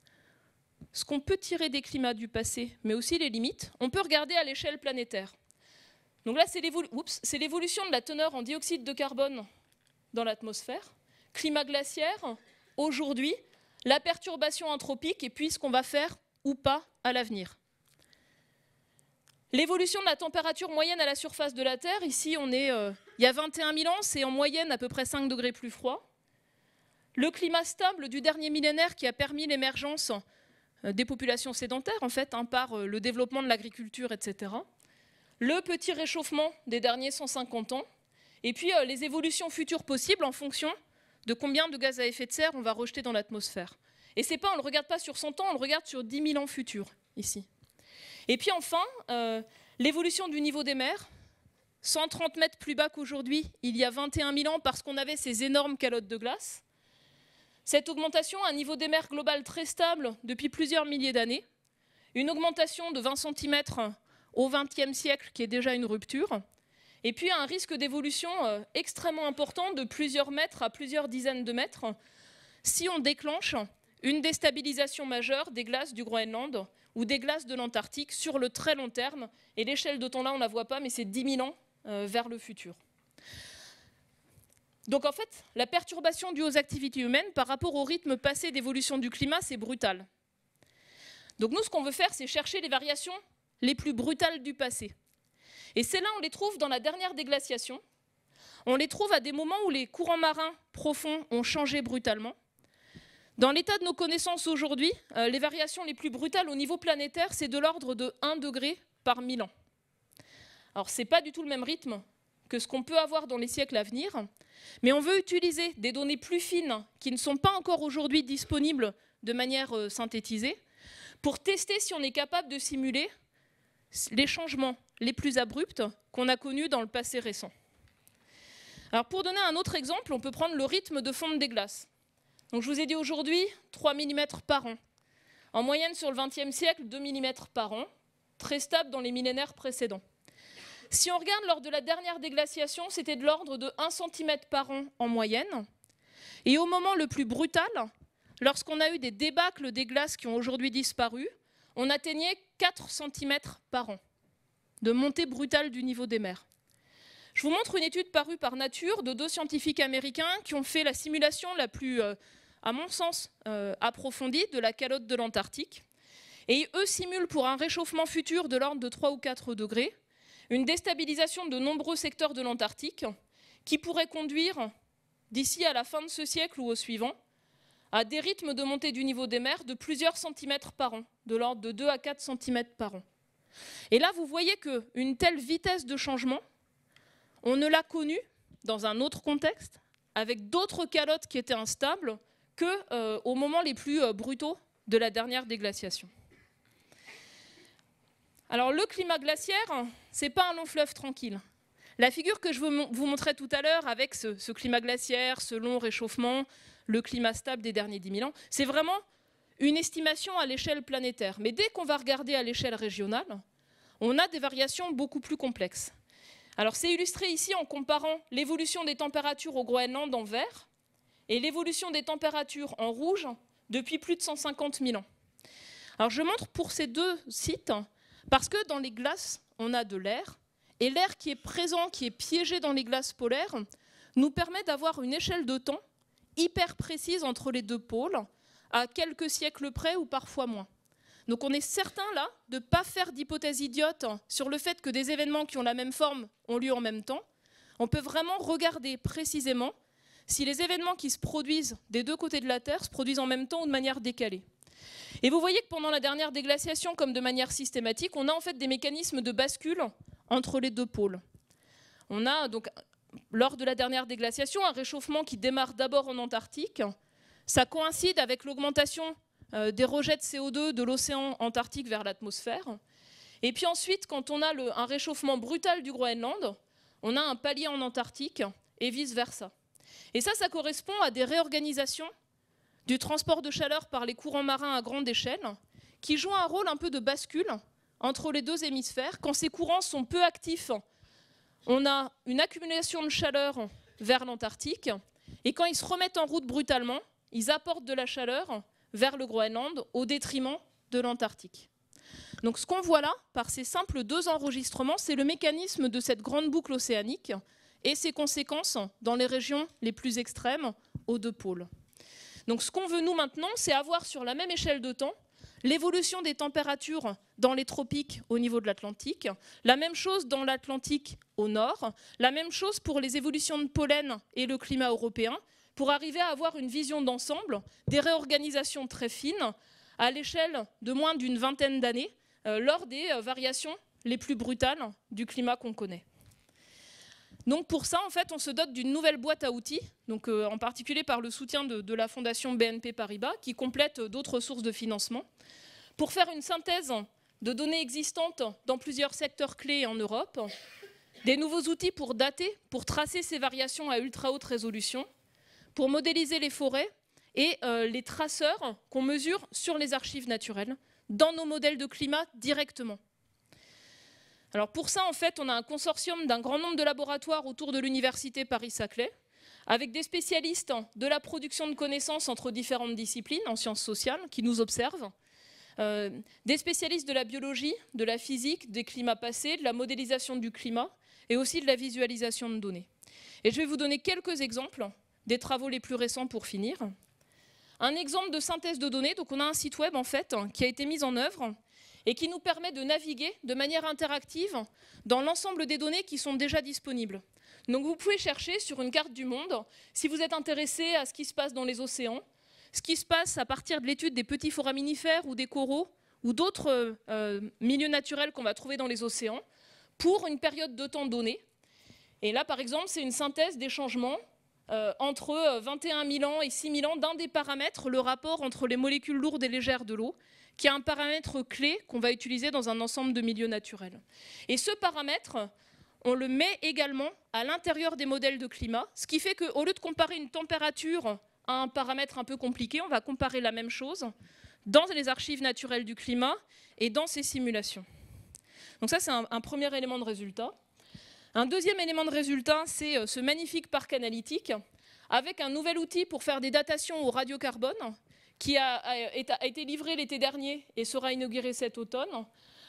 ce qu'on peut tirer des climats du passé, mais aussi les limites, on peut regarder à l'échelle planétaire. Donc là, c'est l'évolution de la teneur en dioxyde de carbone dans l'atmosphère, climat glaciaire, aujourd'hui, la perturbation anthropique et puis ce qu'on va faire ou pas à l'avenir. L'évolution de la température moyenne à la surface de la Terre, ici on est il y a 21 000 ans, c'est en moyenne à peu près 5 degrés plus froid. Le climat stable du dernier millénaire qui a permis l'émergence des populations sédentaires en fait, par le développement de l'agriculture, etc. Le petit réchauffement des derniers 150 ans, et puis les évolutions futures possibles en fonction de combien de gaz à effet de serre on va rejeter dans l'atmosphère. Et c'est pas, on ne le regarde pas sur 100 ans, on le regarde sur 10 000 ans futurs, ici. Et puis enfin, l'évolution du niveau des mers, 130 mètres plus bas qu'aujourd'hui, il y a 21 000 ans, parce qu'on avait ces énormes calottes de glace. Cette augmentation a un niveau des mers global très stable depuis plusieurs milliers d'années. Une augmentation de 20 cm au XXe siècle, qui est déjà une rupture. Et puis un risque d'évolution extrêmement important de plusieurs mètres à plusieurs dizaines de mètres si on déclenche une déstabilisation majeure des glaces du Groenland ou des glaces de l'Antarctique sur le très long terme. Et l'échelle de temps là, on ne la voit pas, mais c'est 10 000 ans vers le futur. Donc en fait, la perturbation due aux activités humaines par rapport au rythme passé d'évolution du climat, c'est brutal. Donc nous, ce qu'on veut faire, c'est chercher les variations les plus brutales du passé. Et celles-là, on les trouve dans la dernière déglaciation. On les trouve à des moments où les courants marins profonds ont changé brutalement. Dans l'état de nos connaissances aujourd'hui, les variations les plus brutales au niveau planétaire, c'est de l'ordre de 1 degré par 1000 ans. Alors, ce n'est pas du tout le même rythme que ce qu'on peut avoir dans les siècles à venir, mais on veut utiliser des données plus fines qui ne sont pas encore aujourd'hui disponibles de manière synthétisée pour tester si on est capable de simuler les changements les plus abrupts qu'on a connus dans le passé récent. Alors, pour donner un autre exemple, on peut prendre le rythme de fonte des glaces. Donc, je vous ai dit aujourd'hui 3 mm par an. En moyenne, sur le XXe siècle, 2 mm par an, très stable dans les millénaires précédents. Si on regarde lors de la dernière déglaciation, c'était de l'ordre de 1 cm par an en moyenne. Et au moment le plus brutal, lorsqu'on a eu des débâcles des glaces qui ont aujourd'hui disparu, on atteignait 4 cm par an. de montée brutale du niveau des mers. Je vous montre une étude parue par Nature de 2 scientifiques américains qui ont fait la simulation la plus, à mon sens, approfondie de la calotte de l'Antarctique. Et eux simulent pour un réchauffement futur de l'ordre de 3 ou 4 degrés, une déstabilisation de nombreux secteurs de l'Antarctique qui pourrait conduire, d'ici à la fin de ce siècle ou au suivant, à des rythmes de montée du niveau des mers de plusieurs centimètres par an, de l'ordre de 2 à 4 centimètres par an. Et là, vous voyez qu'une telle vitesse de changement, on ne l'a connue dans un autre contexte, avec d'autres calottes qui étaient instables, qu'aux moments les plus brutaux de la dernière déglaciation. Alors le climat glaciaire, ce n'est pas un long fleuve tranquille. La figure que je vous montrais tout à l'heure avec ce climat glaciaire, ce long réchauffement, le climat stable des derniers 10 000 ans, c'est vraiment une estimation à l'échelle planétaire. Mais dès qu'on va regarder à l'échelle régionale, on a des variations beaucoup plus complexes. Alors c'est illustré ici en comparant l'évolution des températures au Groenland en vert et l'évolution des températures en rouge depuis plus de 150 000 ans. Alors je montre pour ces 2 sites parce que dans les glaces, on a de l'air, et l'air qui est présent, qui est piégé dans les glaces polaires, nous permet d'avoir une échelle de temps hyper précise entre les 2 pôles, à quelques siècles près ou parfois moins. Donc on est certain là de ne pas faire d'hypothèse idiote sur le fait que des événements qui ont la même forme ont lieu en même temps. On peut vraiment regarder précisément si les événements qui se produisent des 2 côtés de la Terre se produisent en même temps ou de manière décalée. Et vous voyez que pendant la dernière déglaciation, comme de manière systématique, on a en fait des mécanismes de bascule entre les 2 pôles. On a donc, lors de la dernière déglaciation, un réchauffement qui démarre d'abord en Antarctique. Ça coïncide avec l'augmentation des rejets de CO2 de l'océan Antarctique vers l'atmosphère. Et puis ensuite, quand on a un réchauffement brutal du Groenland, on a un palier en Antarctique et vice-versa. Et ça correspond à des réorganisations du transport de chaleur par les courants marins à grande échelle, qui jouent un rôle un peu de bascule entre les 2 hémisphères. Quand ces courants sont peu actifs, on a une accumulation de chaleur vers l'Antarctique, et quand ils se remettent en route brutalement, ils apportent de la chaleur vers le Groenland au détriment de l'Antarctique. Donc ce qu'on voit là, par ces simples 2 enregistrements, c'est le mécanisme de cette grande boucle océanique et ses conséquences dans les régions les plus extrêmes aux 2 pôles. Donc ce qu'on veut nous maintenant, c'est avoir sur la même échelle de temps l'évolution des températures dans les tropiques au niveau de l'Atlantique, la même chose dans l'Atlantique au nord, la même chose pour les évolutions de pollen et le climat européen, pour arriver à avoir une vision d'ensemble, des réorganisations très fines à l'échelle de moins d'une vingtaine d'années lors des variations les plus brutales du climat qu'on connaît. Donc pour ça, en fait, on se dote d'une nouvelle boîte à outils, donc, en particulier par le soutien de la fondation BNP Paribas, qui complète d'autres sources de financement, pour faire une synthèse de données existantes dans plusieurs secteurs clés en Europe, des nouveaux outils pour dater, pour tracer ces variations à ultra haute résolution, pour modéliser les forêts et les traceurs qu'on mesure sur les archives naturelles, dans nos modèles de climat directement. Alors pour ça, en fait, on a un consortium d'un grand nombre de laboratoires autour de l'université Paris-Saclay, avec des spécialistes de la production de connaissances entre différentes disciplines en sciences sociales qui nous observent, des spécialistes de la biologie, de la physique, des climats passés, de la modélisation du climat et aussi de la visualisation de données. Et je vais vous donner quelques exemples des travaux les plus récents pour finir. Un exemple de synthèse de données, donc on a un site web en fait qui a été mis en œuvre et qui nous permet de naviguer de manière interactive dans l'ensemble des données qui sont déjà disponibles. Donc vous pouvez chercher sur une carte du monde, si vous êtes intéressé à ce qui se passe dans les océans, ce qui se passe à partir de l'étude des petits foraminifères ou des coraux ou d'autres milieux naturels qu'on va trouver dans les océans, pour une période de temps donnée. Et là, par exemple, c'est une synthèse des changements entre 21 000 ans et 6 000 ans d'un des paramètres, le rapport entre les molécules lourdes et légères de l'eau, qui est un paramètre clé qu'on va utiliser dans un ensemble de milieux naturels. Et ce paramètre, on le met également à l'intérieur des modèles de climat, ce qui fait qu'au lieu de comparer une température à un paramètre un peu compliqué, on va comparer la même chose dans les archives naturelles du climat et dans ces simulations. Donc ça, c'est un premier élément de résultat. Un deuxième élément de résultat, c'est ce magnifique parc analytique, avec un nouvel outil pour faire des datations au radiocarbone, qui a été livré l'été dernier et sera inauguré cet automne,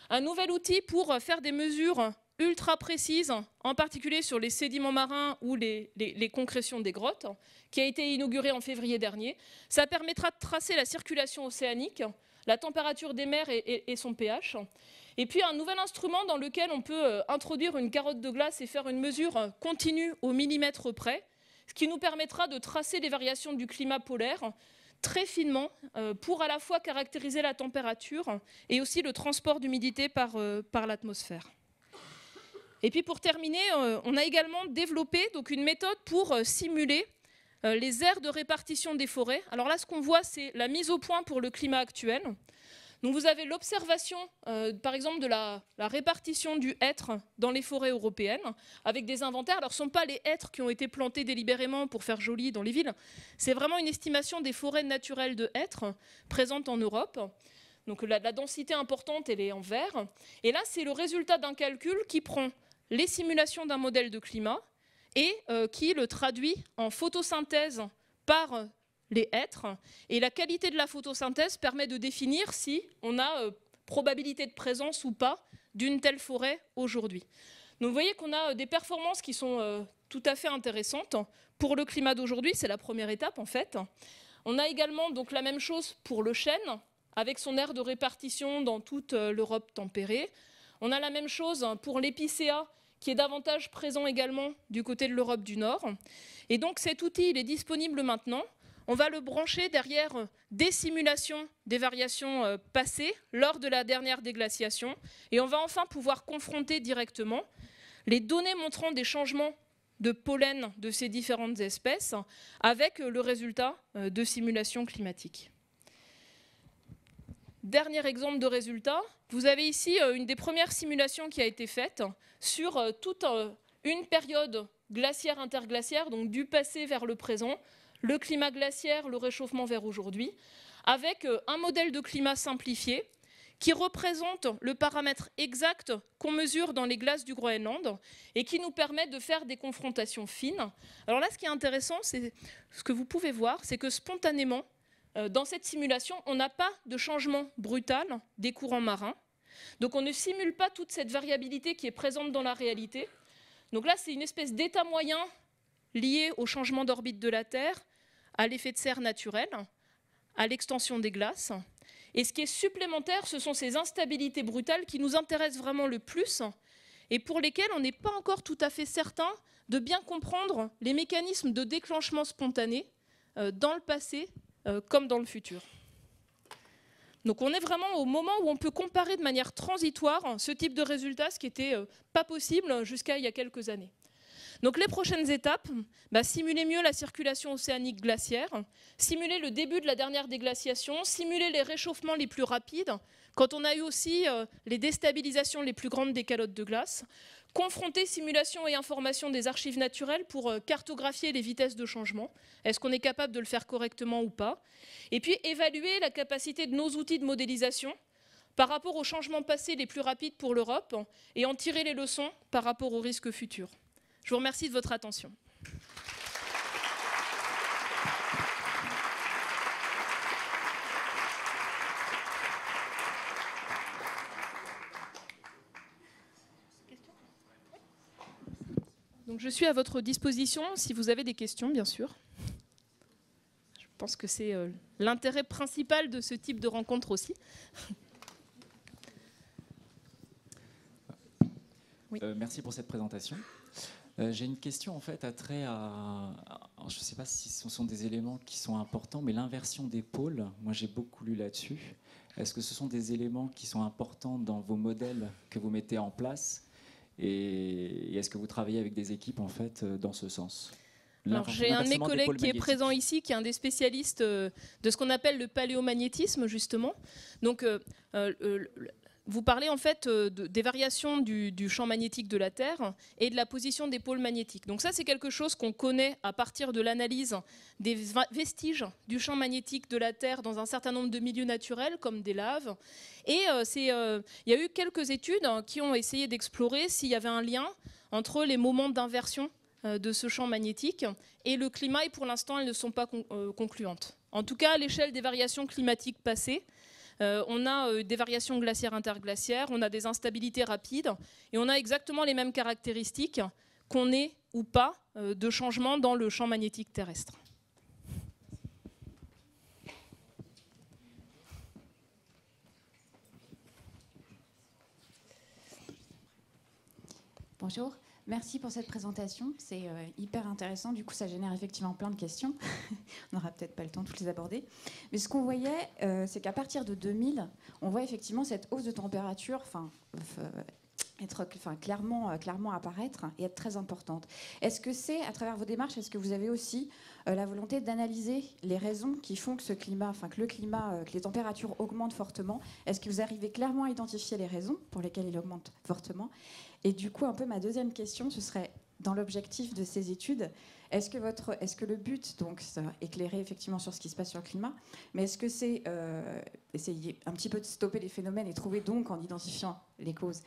un nouvel outil pour faire des mesures ultra précises, en particulier sur les sédiments marins ou les concrétions des grottes, qui a été inauguré en février dernier. Ça permettra de tracer la circulation océanique, la température des mers et son pH. Et puis un nouvel instrument dans lequel on peut introduire une carotte de glace et faire une mesure continue au millimètre près, ce qui nous permettra de tracer les variations du climat polaire très finement pour à la fois caractériser la température et aussi le transport d'humidité par l'atmosphère. Et puis pour terminer, on a également développé donc, une méthode pour simuler les aires de répartition des forêts. Alors là, ce qu'on voit, c'est la mise au point pour le climat actuel. Donc vous avez l'observation, par exemple, de la répartition du hêtre dans les forêts européennes, avec des inventaires. Alors ce ne sont pas les hêtres qui ont été plantés délibérément pour faire joli dans les villes. C'est vraiment une estimation des forêts naturelles de hêtres présentes en Europe. Donc la densité importante, elle est en vert. Et là, c'est le résultat d'un calcul qui prend les simulations d'un modèle de climat et qui le traduit en photosynthèse par les hêtres. Et la qualité de la photosynthèse permet de définir si on a probabilité de présence ou pas d'une telle forêt aujourd'hui. Donc vous voyez qu'on a des performances qui sont tout à fait intéressantes. Pour le climat d'aujourd'hui, c'est la première étape en fait. On a également donc la même chose pour le chêne, avec son aire de répartition dans toute l'Europe tempérée. On a la même chose pour l'épicéa, qui est davantage présent également du côté de l'Europe du Nord. Et donc cet outil, il est disponible maintenant. On va le brancher derrière des simulations des variations passées lors de la dernière déglaciation. Et on va enfin pouvoir confronter directement les données montrant des changements de pollen de ces différentes espèces avec le résultat de simulations climatiques. Dernier exemple de résultat, vous avez ici une des premières simulations qui a été faite sur toute une période glaciaire interglaciaire, donc du passé vers le présent, le climat glaciaire, le réchauffement vers aujourd'hui, avec un modèle de climat simplifié qui représente le paramètre exact qu'on mesure dans les glaces du Groenland et qui nous permet de faire des confrontations fines. Alors là, ce qui est intéressant, c'est ce que vous pouvez voir, c'est que spontanément, dans cette simulation, on n'a pas de changement brutal des courants marins. Donc on ne simule pas toute cette variabilité qui est présente dans la réalité. Donc là, c'est une espèce d'état moyen lié au changement d'orbite de la Terre, à l'effet de serre naturel, à l'extension des glaces. Et ce qui est supplémentaire, ce sont ces instabilités brutales qui nous intéressent vraiment le plus et pour lesquelles on n'est pas encore tout à fait certain de bien comprendre les mécanismes de déclenchement spontané dans le passé comme dans le futur. Donc on est vraiment au moment où on peut comparer de manière transitoire ce type de résultats, ce qui n'était pas possible jusqu'à il y a quelques années. Donc les prochaines étapes, simuler mieux la circulation océanique glaciaire, simuler le début de la dernière déglaciation, simuler les réchauffements les plus rapides, quand on a eu aussi les déstabilisations les plus grandes des calottes de glace, confronter simulation et information des archives naturelles pour cartographier les vitesses de changement. Est-ce qu'on est capable de le faire correctement ou pas? Et puis évaluer la capacité de nos outils de modélisation par rapport aux changements passés les plus rapides pour l'Europe et en tirer les leçons par rapport aux risques futurs. Je vous remercie de votre attention. Donc je suis à votre disposition si vous avez des questions, bien sûr. Je pense que c'est l'intérêt principal de ce type de rencontre aussi. Oui. Merci pour cette présentation. J'ai une question en fait à trait à je ne sais pas si ce sont des éléments qui sont importants, mais l'inversion des pôles, moi j'ai beaucoup lu là-dessus. Est-ce que ce sont des éléments qui sont importants dans vos modèles que vous mettez en place et est-ce que vous travaillez avec des équipes en fait dans ce sens? Alors, j'ai un de mes collègues qui est présent ici, qui est un des spécialistes de ce qu'on appelle le paléomagnétisme justement. Donc vous parlez en fait des variations du champ magnétique de la Terre et de la position des pôles magnétiques. Donc ça, c'est quelque chose qu'on connaît à partir de l'analyse des vestiges du champ magnétique de la Terre dans un certain nombre de milieux naturels, comme des laves. Et il y a eu quelques études qui ont essayé d'explorer s'il y avait un lien entre les moments d'inversion de ce champ magnétique et le climat, et pour l'instant, elles ne sont pas concluantes. En tout cas, à l'échelle des variations climatiques passées, on a des variations glaciaires interglaciaires, on a des instabilités rapides, et on a exactement les mêmes caractéristiques qu'on ait ou pas de changement dans le champ magnétique terrestre. Bonjour, merci pour cette présentation, c'est hyper intéressant, du coup ça génère effectivement plein de questions, on n'aura peut-être pas le temps de toutes les aborder, mais ce qu'on voyait, c'est qu'à partir de 2000, on voit effectivement cette hausse de température, clairement apparaître et être très importante. Est-ce que c'est, à travers vos démarches, est-ce que vous avez aussi la volonté d'analyser les raisons qui font que que les températures augmentent fortement? Est-ce que vous arrivez clairement à identifier les raisons pour lesquelles il augmente fortement? Et du coup, un peu ma deuxième question, ce serait, dans l'objectif de ces études, est-ce que le but, donc, c'est éclairer effectivement sur ce qui se passe sur le climat, mais est-ce que c'est essayer un petit peu de stopper les phénomènes et trouver donc, en identifiant les causes,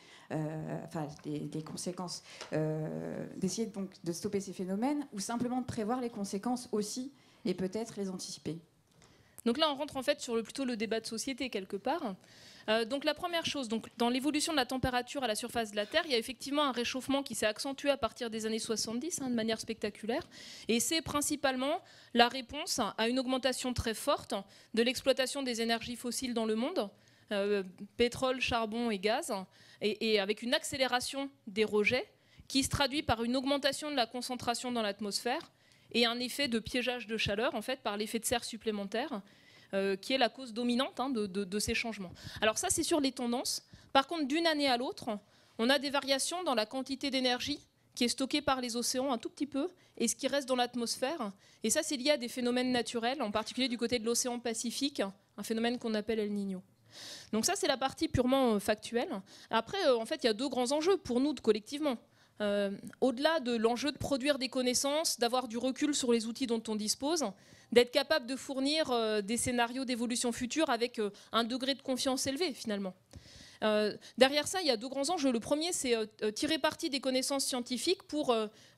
les conséquences, d'essayer donc de stopper ces phénomènes, ou simplement de prévoir les conséquences aussi et peut-être les anticiper? Donc là, on rentre en fait sur plutôt le débat de société quelque part. Donc la première chose, donc, dans l'évolution de la température à la surface de la Terre, il y a effectivement un réchauffement qui s'est accentué à partir des années 70 de manière spectaculaire. Et c'est principalement la réponse à une augmentation très forte de l'exploitation des énergies fossiles dans le monde, pétrole, charbon et gaz, et avec une accélération des rejets qui se traduit par une augmentation de la concentration dans l'atmosphère et un effet de piégeage de chaleur en fait, par l'effet de serre supplémentaire, qui est la cause dominante de ces changements. Alors ça, c'est sur les tendances. Par contre, d'une année à l'autre, on a des variations dans la quantité d'énergie qui est stockée par les océans un tout petit peu et ce qui reste dans l'atmosphère. Et ça, c'est lié à des phénomènes naturels, en particulier du côté de l'océan Pacifique, un phénomène qu'on appelle El Niño. Donc ça, c'est la partie purement factuelle. Après, en fait, il y a deux grands enjeux pour nous collectivement. Au-delà de l'enjeu de produire des connaissances, d'avoir du recul sur les outils dont on dispose, d'être capable de fournir des scénarios d'évolution future avec un degré de confiance élevé finalement. Derrière ça, il y a deux grands enjeux. Le premier, c'est tirer parti des connaissances scientifiques pour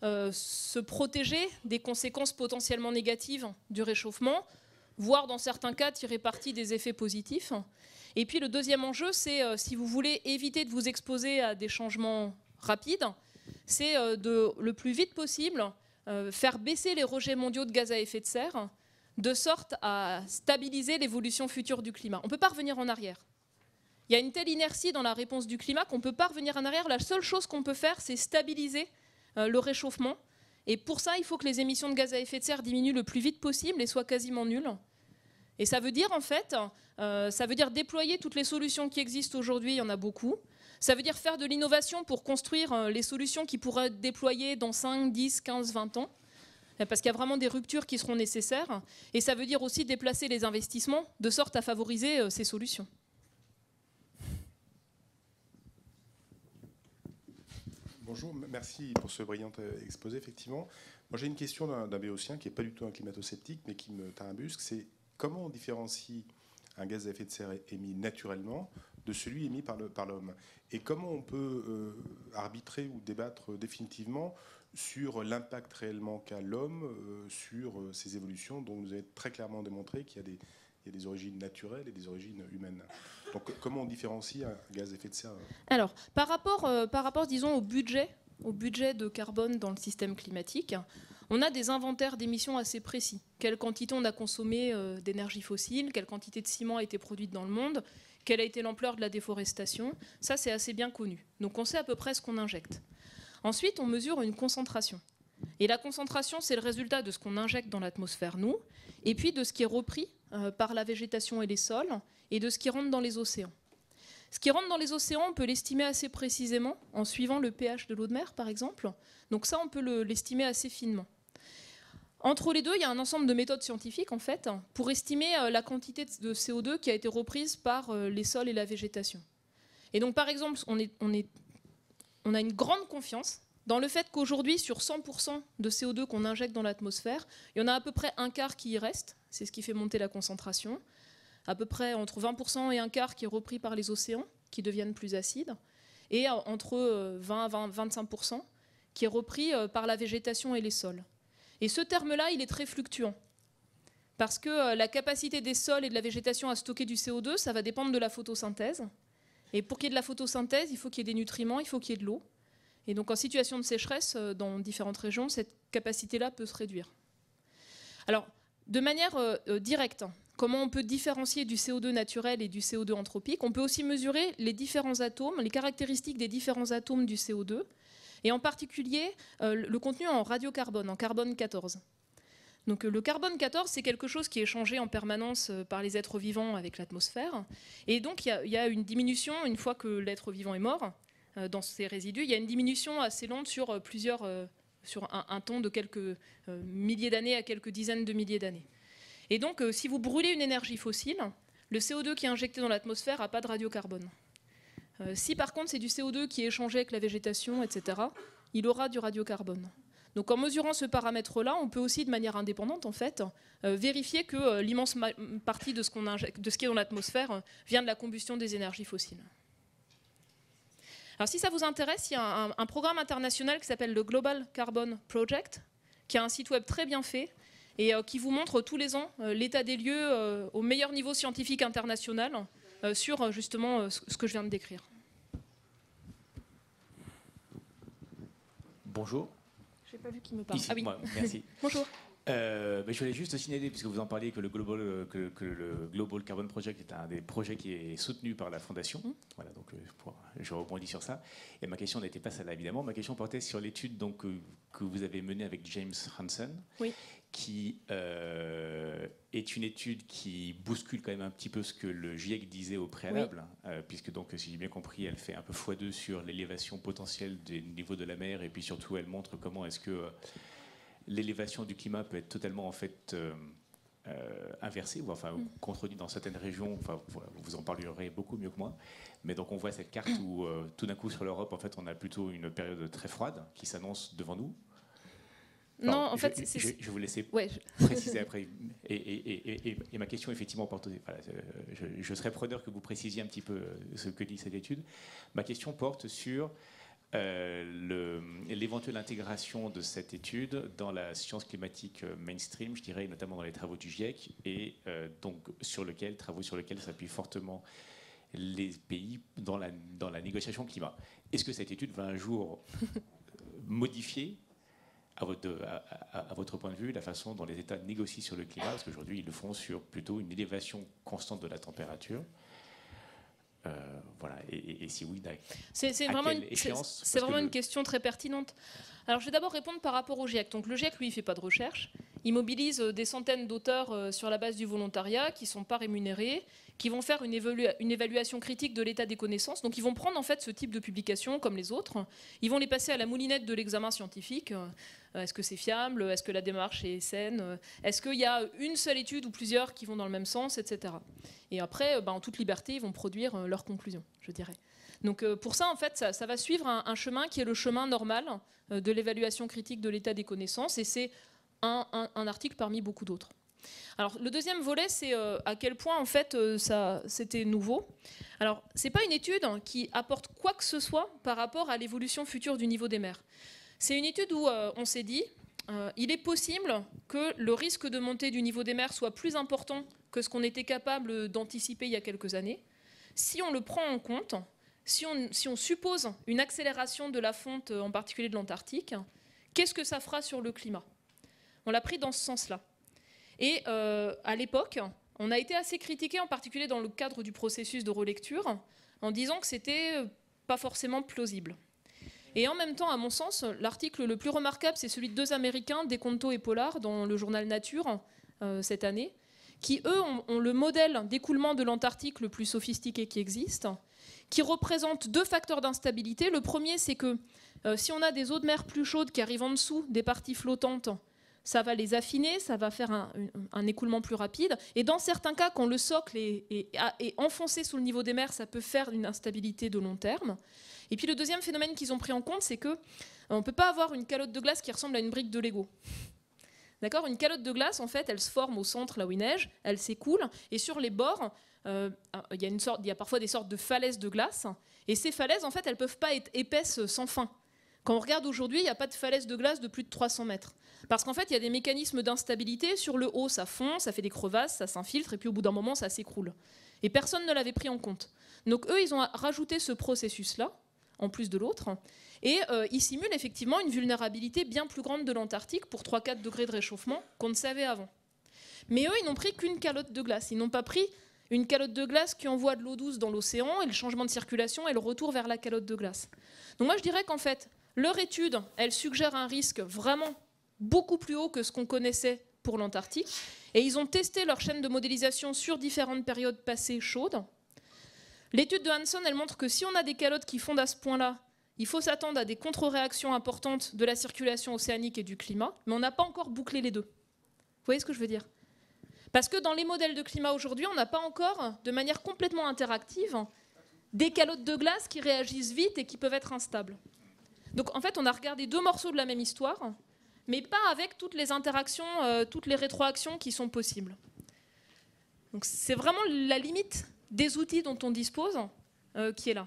se protéger des conséquences potentiellement négatives du réchauffement, voire dans certains cas tirer parti des effets positifs. Et puis le deuxième enjeu, c'est si vous voulez éviter de vous exposer à des changements rapides, c'est le plus vite possible faire baisser les rejets mondiaux de gaz à effet de serre de sorte à stabiliser l'évolution future du climat. On ne peut pas revenir en arrière. Il y a une telle inertie dans la réponse du climat qu'on ne peut pas revenir en arrière. La seule chose qu'on peut faire, c'est stabiliser le réchauffement. Et pour ça, il faut que les émissions de gaz à effet de serre diminuent le plus vite possible et soient quasiment nulles. Et ça veut dire, en fait, déployer toutes les solutions qui existent aujourd'hui, il y en a beaucoup. Ça veut dire faire de l'innovation pour construire les solutions qui pourraient être déployées dans 5, 10, 15, 20 ans. Parce qu'il y a vraiment des ruptures qui seront nécessaires. Et ça veut dire aussi déplacer les investissements de sorte à favoriser ces solutions. Bonjour, merci pour ce brillant exposé, effectivement. Moi, j'ai une question d'un béotien qui n'est pas du tout un climato-sceptique, mais qui me tarabusque. C'est comment on différencie un gaz à effet de serre émis naturellement de celui émis par l'homme? Et comment on peut arbitrer ou débattre définitivement sur l'impact réellement qu'a l'homme sur ces évolutions dont vous avez très clairement démontré qu'il y a des origines naturelles et des origines humaines. Donc comment on différencie un gaz à effet de serre? Alors, par rapport, disons, au budget de carbone dans le système climatique, on a des inventaires d'émissions assez précis. Quelle quantité on a consommé d'énergie fossile, quelle quantité de ciment a été produite dans le monde, quelle a été l'ampleur de la déforestation. Ça, c'est assez bien connu. Donc on sait à peu près ce qu'on injecte. Ensuite, on mesure une concentration. Et la concentration, c'est le résultat de ce qu'on injecte dans l'atmosphère, nous, et puis de ce qui est repris par la végétation et les sols, et de ce qui rentre dans les océans. Ce qui rentre dans les océans, on peut l'estimer assez précisément, en suivant le pH de l'eau de mer, par exemple. Donc ça, on peut l'estimer assez finement. Entre les deux, il y a un ensemble de méthodes scientifiques, en fait, pour estimer la quantité de CO2 qui a été reprise par les sols et la végétation. Et donc, par exemple, on a une grande confiance dans le fait qu'aujourd'hui, sur 100% de CO2 qu'on injecte dans l'atmosphère, il y en a à peu près un quart qui y reste. C'est ce qui fait monter la concentration. À peu près entre 20% et un quart qui est repris par les océans, qui deviennent plus acides. Et entre 20 à 25% qui est repris par la végétation et les sols. Et ce terme-là, il est très fluctuant. parce que la capacité des sols et de la végétation à stocker du CO2, ça va dépendre de la photosynthèse. Et pour qu'il y ait de la photosynthèse, il faut qu'il y ait des nutriments, il faut qu'il y ait de l'eau. Et donc en situation de sécheresse, dans différentes régions, cette capacité-là peut se réduire. Alors, de manière directe, comment on peut différencier du CO2 naturel et du CO2 anthropique? On peut aussi mesurer les différents atomes, les caractéristiques des différents atomes du CO2, et en particulier le contenu en radiocarbone, en carbone 14. Donc le carbone 14, c'est quelque chose qui est échangé en permanence par les êtres vivants avec l'atmosphère. Et donc il y a une diminution, une fois que l'être vivant est mort, dans ces résidus, il y a une diminution assez longue sur sur un temps de quelques milliers d'années à quelques dizaines de milliers d'années. Et donc si vous brûlez une énergie fossile, le CO2 qui est injecté dans l'atmosphère n'a pas de radiocarbone. Si par contre c'est du CO2 qui est échangé avec la végétation, etc., il aura du radiocarbone. Donc en mesurant ce paramètre-là, on peut aussi de manière indépendante en fait, vérifier que l'immense partie de ce qui est dans l'atmosphère vient de la combustion des énergies fossiles. Alors si ça vous intéresse, il y a un programme international qui s'appelle le Global Carbon Project, qui a un site web très bien fait et qui vous montre tous les ans l'état des lieux au meilleur niveau scientifique international sur justement ce que je viens de décrire. Bonjour. Je n'ai pas vu qui me parle. Ici, ah oui. moi, merci. Bonjour. Je voulais juste signaler, puisque vous en parliez, que le Global Carbon Project est un des projets qui est soutenu par la Fondation. Voilà, donc je rebondis sur ça. Et ma question n'était pas celle-là, évidemment. Ma question portait sur l'étude que vous avez menée avec James Hansen, oui, qui est une étude qui bouscule quand même un petit peu ce que le GIEC disait au préalable, oui. Puisque, donc, si j'ai bien compris, elle fait un peu x2 sur l'élévation potentielle des niveaux de la mer, et puis surtout, elle montre comment est-ce que l'élévation du climat peut être totalement en fait inversée, ou enfin contredite dans certaines régions. Enfin, vous en parlerez beaucoup mieux que moi. Mais donc on voit cette carte où tout d'un coup sur l'Europe, en fait, on a plutôt une période très froide qui s'annonce devant nous. Enfin, non, en fait, je vous laisser ouais. préciser après. Et ma question, effectivement, porte. Voilà, je serais preneur que vous précisiez un petit peu ce que dit cette étude. Ma question porte sur l'éventuelle intégration de cette étude dans la science climatique mainstream, je dirais, notamment dans les travaux du GIEC, et donc travaux sur lesquels s'appuient fortement les pays dans la négociation climat. Est-ce que cette étude va un jour modifier, à votre point de vue, la façon dont les États négocient sur le climat? Parce qu'aujourd'hui, ils le font sur plutôt une élévation constante de la température. Voilà. Et si oui, c'est vraiment une question très pertinente. Alors, je vais d'abord répondre par rapport au GIEC. Donc, le GIEC, lui, il ne fait pas de recherche. Il mobilise des centaines d'auteurs sur la base du volontariat qui ne sont pas rémunérés, qui vont faire une évaluation critique de l'état des connaissances. Donc, ils vont prendre en fait ce type de publications comme les autres. Ils vont les passer à la moulinette de l'examen scientifique. Est-ce que c'est fiable? Est-ce que la démarche est saine? Est-ce qu'il y a une seule étude ou plusieurs qui vont dans le même sens, etc. Et après, en toute liberté, ils vont produire leurs conclusions, je dirais. Donc pour ça, en fait, ça va suivre un chemin qui est le chemin normal de l'évaluation critique de l'état des connaissances. Et c'est un article parmi beaucoup d'autres. Alors le deuxième volet, c'est à quel point, en fait, c'était nouveau. Alors, ce n'est pas une étude qui apporte quoi que ce soit par rapport à l'évolution future du niveau des mers. C'est une étude où on s'est dit, il est possible que le risque de montée du niveau des mers soit plus important que ce qu'on était capable d'anticiper il y a quelques années. Si on le prend en compte, si on suppose une accélération de la fonte, en particulier de l'Antarctique, qu'est-ce que ça fera sur le climat? On l'a pris dans ce sens-là. Et à l'époque, on a été assez critiqué, en particulier dans le cadre du processus de relecture, en disant que c'était pas forcément plausible. Et en même temps, à mon sens, l'article le plus remarquable, c'est celui de deux Américains, DeConto et Pollard, dans le journal Nature, cette année, qui, eux, ont le modèle d'écoulement de l'Antarctique le plus sophistiqué qui existe, qui représente deux facteurs d'instabilité. Le premier, c'est que si on a des eaux de mer plus chaudes qui arrivent en dessous des parties flottantes, ça va les affiner, ça va faire un écoulement plus rapide. Et dans certains cas, quand le socle est enfoncé sous le niveau des mers, ça peut faire une instabilité de long terme. Et puis le deuxième phénomène qu'ils ont pris en compte, c'est qu'on ne peut pas avoir une calotte de glace qui ressemble à une brique de Lego. D'accord ? Une calotte de glace, en fait, elle se forme au centre, là où il neige, elle s'écoule, et sur les bords, il y a parfois des sortes de falaises de glace, et ces falaises, en fait, elles ne peuvent pas être épaisses sans fin. Quand on regarde aujourd'hui, il n'y a pas de falaise de glace de plus de 300 mètres. Parce qu'en fait, il y a des mécanismes d'instabilité. Sur le haut, ça fond, ça fait des crevasses, ça s'infiltre, et puis au bout d'un moment, ça s'écroule. Et personne ne l'avait pris en compte. Donc eux, ils ont rajouté ce processus-là, en plus de l'autre, et ils simulent effectivement une vulnérabilité bien plus grande de l'Antarctique pour 3-4 degrés de réchauffement qu'on ne savait avant. Mais eux, ils n'ont pris qu'une calotte de glace. Ils n'ont pas pris une calotte de glace qui envoie de l'eau douce dans l'océan, et le changement de circulation et le retour vers la calotte de glace. Donc moi, je dirais qu'en fait, leur étude, elle suggère un risque vraiment beaucoup plus haut que ce qu'on connaissait pour l'Antarctique. Et ils ont testé leur chaîne de modélisation sur différentes périodes passées chaudes. L'étude de Hanson, elle montre que si on a des calottes qui fondent à ce point-là, il faut s'attendre à des contre-réactions importantes de la circulation océanique et du climat, mais on n'a pas encore bouclé les deux. Vous voyez ce que je veux dire? Parce que dans les modèles de climat aujourd'hui, on n'a pas encore, de manière complètement interactive, des calottes de glace qui réagissent vite et qui peuvent être instables. Donc en fait, on a regardé deux morceaux de la même histoire, mais pas avec toutes les interactions, toutes les rétroactions qui sont possibles. Donc c'est vraiment la limite des outils dont on dispose qui est là.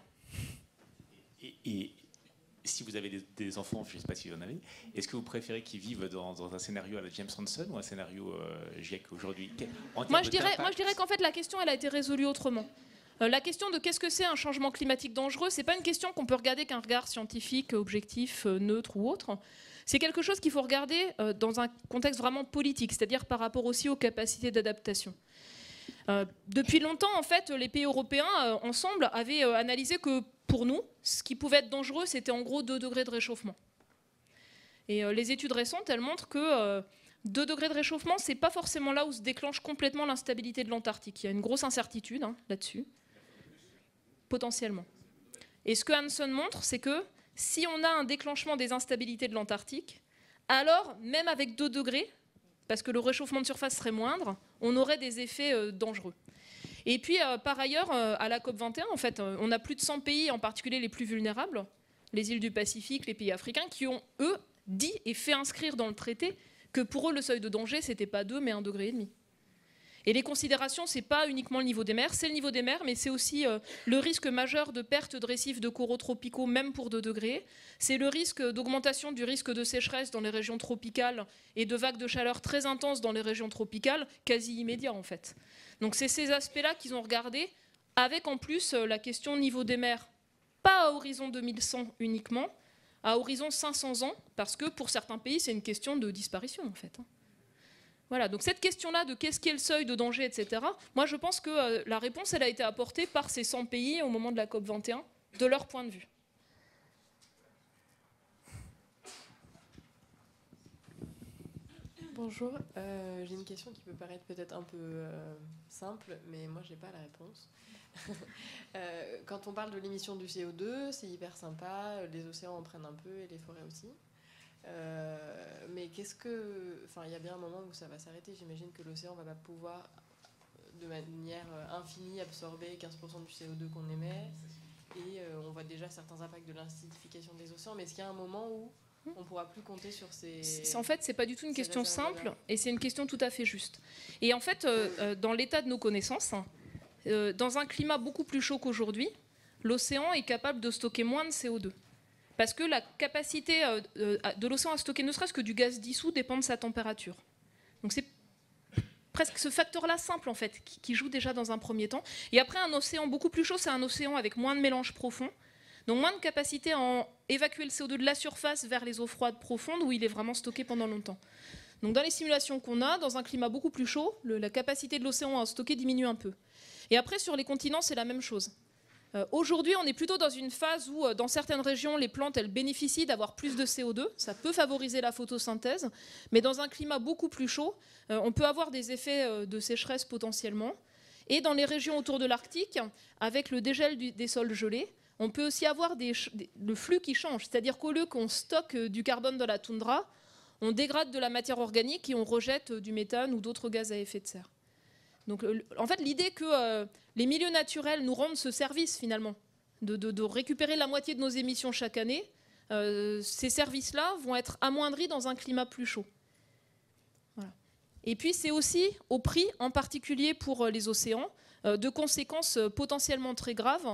Et si vous avez des enfants, je ne sais pas si vous en avez, est-ce que vous préférez qu'ils vivent dans un scénario à la James Hansen ou un scénario GIEC aujourd'hui? Moi, je dirais qu'en fait, la question, elle a été résolue autrement. La question de qu'est-ce que c'est un changement climatique dangereux, c'est pas une question qu'on peut regarder qu'un regard scientifique, objectif, neutre ou autre. C'est quelque chose qu'il faut regarder dans un contexte vraiment politique, c'est-à-dire par rapport aussi aux capacités d'adaptation. Depuis longtemps, en fait, les pays européens, ensemble, avaient analysé que pour nous, ce qui pouvait être dangereux, c'était en gros 2 degrés de réchauffement. Et les études récentes, elles montrent que 2 degrés de réchauffement, c'est pas forcément là où se déclenche complètement l'instabilité de l'Antarctique. Il y a une grosse incertitude là-dessus, potentiellement. Et ce que Hanson montre, c'est que si on a un déclenchement des instabilités de l'Antarctique, alors, même avec 2 degrés, parce que le réchauffement de surface serait moindre, on aurait des effets dangereux. Et puis, par ailleurs, à la COP21, en fait, on a plus de 100 pays, en particulier les plus vulnérables, les îles du Pacifique, les pays africains, qui ont, eux, dit et fait inscrire dans le traité que pour eux, le seuil de danger, c'était pas 2, mais 1,5 degré. Et les considérations, c'est pas uniquement le niveau des mers, c'est le niveau des mers, mais c'est aussi le risque majeur de perte de récifs de coraux tropicaux, même pour 2 degrés. C'est le risque d'augmentation du risque de sécheresse dans les régions tropicales et de vagues de chaleur très intenses dans les régions tropicales, quasi immédiats en fait. Donc c'est ces aspects-là qu'ils ont regardés, avec en plus la question niveau des mers, pas à horizon 2100 uniquement, à horizon 500 ans, parce que pour certains pays, c'est une question de disparition en fait. Voilà, donc cette question-là de qu'est-ce qui est le seuil de danger, etc., moi je pense que la réponse, elle a été apportée par ces 100 pays au moment de la COP21, de leur point de vue. Bonjour, j'ai une question qui peut paraître peut-être un peu simple, mais moi j'ai pas la réponse. Quand on parle de l'émission du CO2, c'est hyper sympa, les océans en prennent un peu et les forêts aussi. Mais il y a bien un moment où ça va s'arrêter. J'imagine que l'océan va pas pouvoir de manière infinie absorber 15% du CO2 qu'on émet, et on voit déjà certains impacts de l'acidification des océans, mais est-ce qu'il y a un moment où on ne pourra plus compter sur ces... En fait, c'est pas du tout une question simple, et c'est une question tout à fait juste. Et en fait, dans l'état de nos connaissances, dans un climat beaucoup plus chaud qu'aujourd'hui, l'océan est capable de stocker moins de CO2. Parce que la capacité de l'océan à stocker ne serait-ce que du gaz dissous dépend de sa température. Donc c'est presque ce facteur-là simple en fait qui joue déjà dans un premier temps. Et après, un océan beaucoup plus chaud, c'est un océan avec moins de mélange profond, donc moins de capacité à évacuer le CO2 de la surface vers les eaux froides profondes où il est vraiment stocké pendant longtemps. Donc dans les simulations qu'on a, dans un climat beaucoup plus chaud, la capacité de l'océan à stocker diminue un peu. Et après, sur les continents, c'est la même chose. Aujourd'hui, on est plutôt dans une phase où, dans certaines régions, les plantes elles bénéficient d'avoir plus de CO2. Ça peut favoriser la photosynthèse. Mais dans un climat beaucoup plus chaud, on peut avoir des effets de sécheresse potentiellement. Et dans les régions autour de l'Arctique, avec le dégel des sols gelés, on peut aussi avoir le flux qui change. C'est-à-dire qu'au lieu qu'on stocke du carbone dans la toundra, on dégrade de la matière organique et on rejette du méthane ou d'autres gaz à effet de serre. Donc, en fait, l'idée que les milieux naturels nous rendent ce service, finalement, de récupérer la moitié de nos émissions chaque année, ces services-là vont être amoindris dans un climat plus chaud. Voilà. Et puis, c'est aussi au prix, en particulier pour les océans, de conséquences potentiellement très graves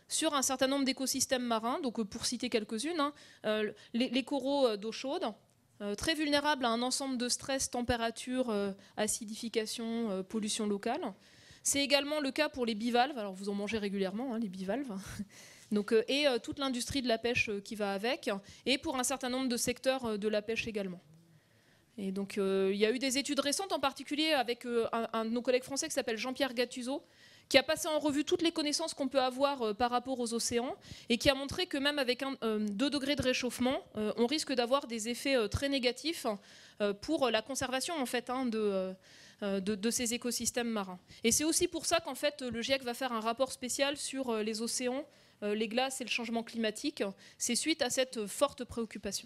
sur un certain nombre d'écosystèmes marins. Donc pour citer quelques-unes, hein, les coraux d'eau chaude, très vulnérables à un ensemble de stress, température, acidification, pollution locale. C'est également le cas pour les bivalves. Alors vous en mangez régulièrement, hein, les bivalves. Donc, et toute l'industrie de la pêche qui va avec, et pour un certain nombre de secteurs de la pêche également. Et donc il y a eu des études récentes, en particulier avec un de nos collègues français qui s'appelle Jean-Pierre Gattuso, qui a passé en revue toutes les connaissances qu'on peut avoir par rapport aux océans, et qui a montré que même avec 2 degrés de réchauffement, on risque d'avoir des effets très négatifs pour la conservation en fait, hein, de ces écosystèmes marins. Et c'est aussi pour ça qu'en fait le GIEC va faire un rapport spécial sur les océans, les glaces et le changement climatique. C'est suite à cette forte préoccupation.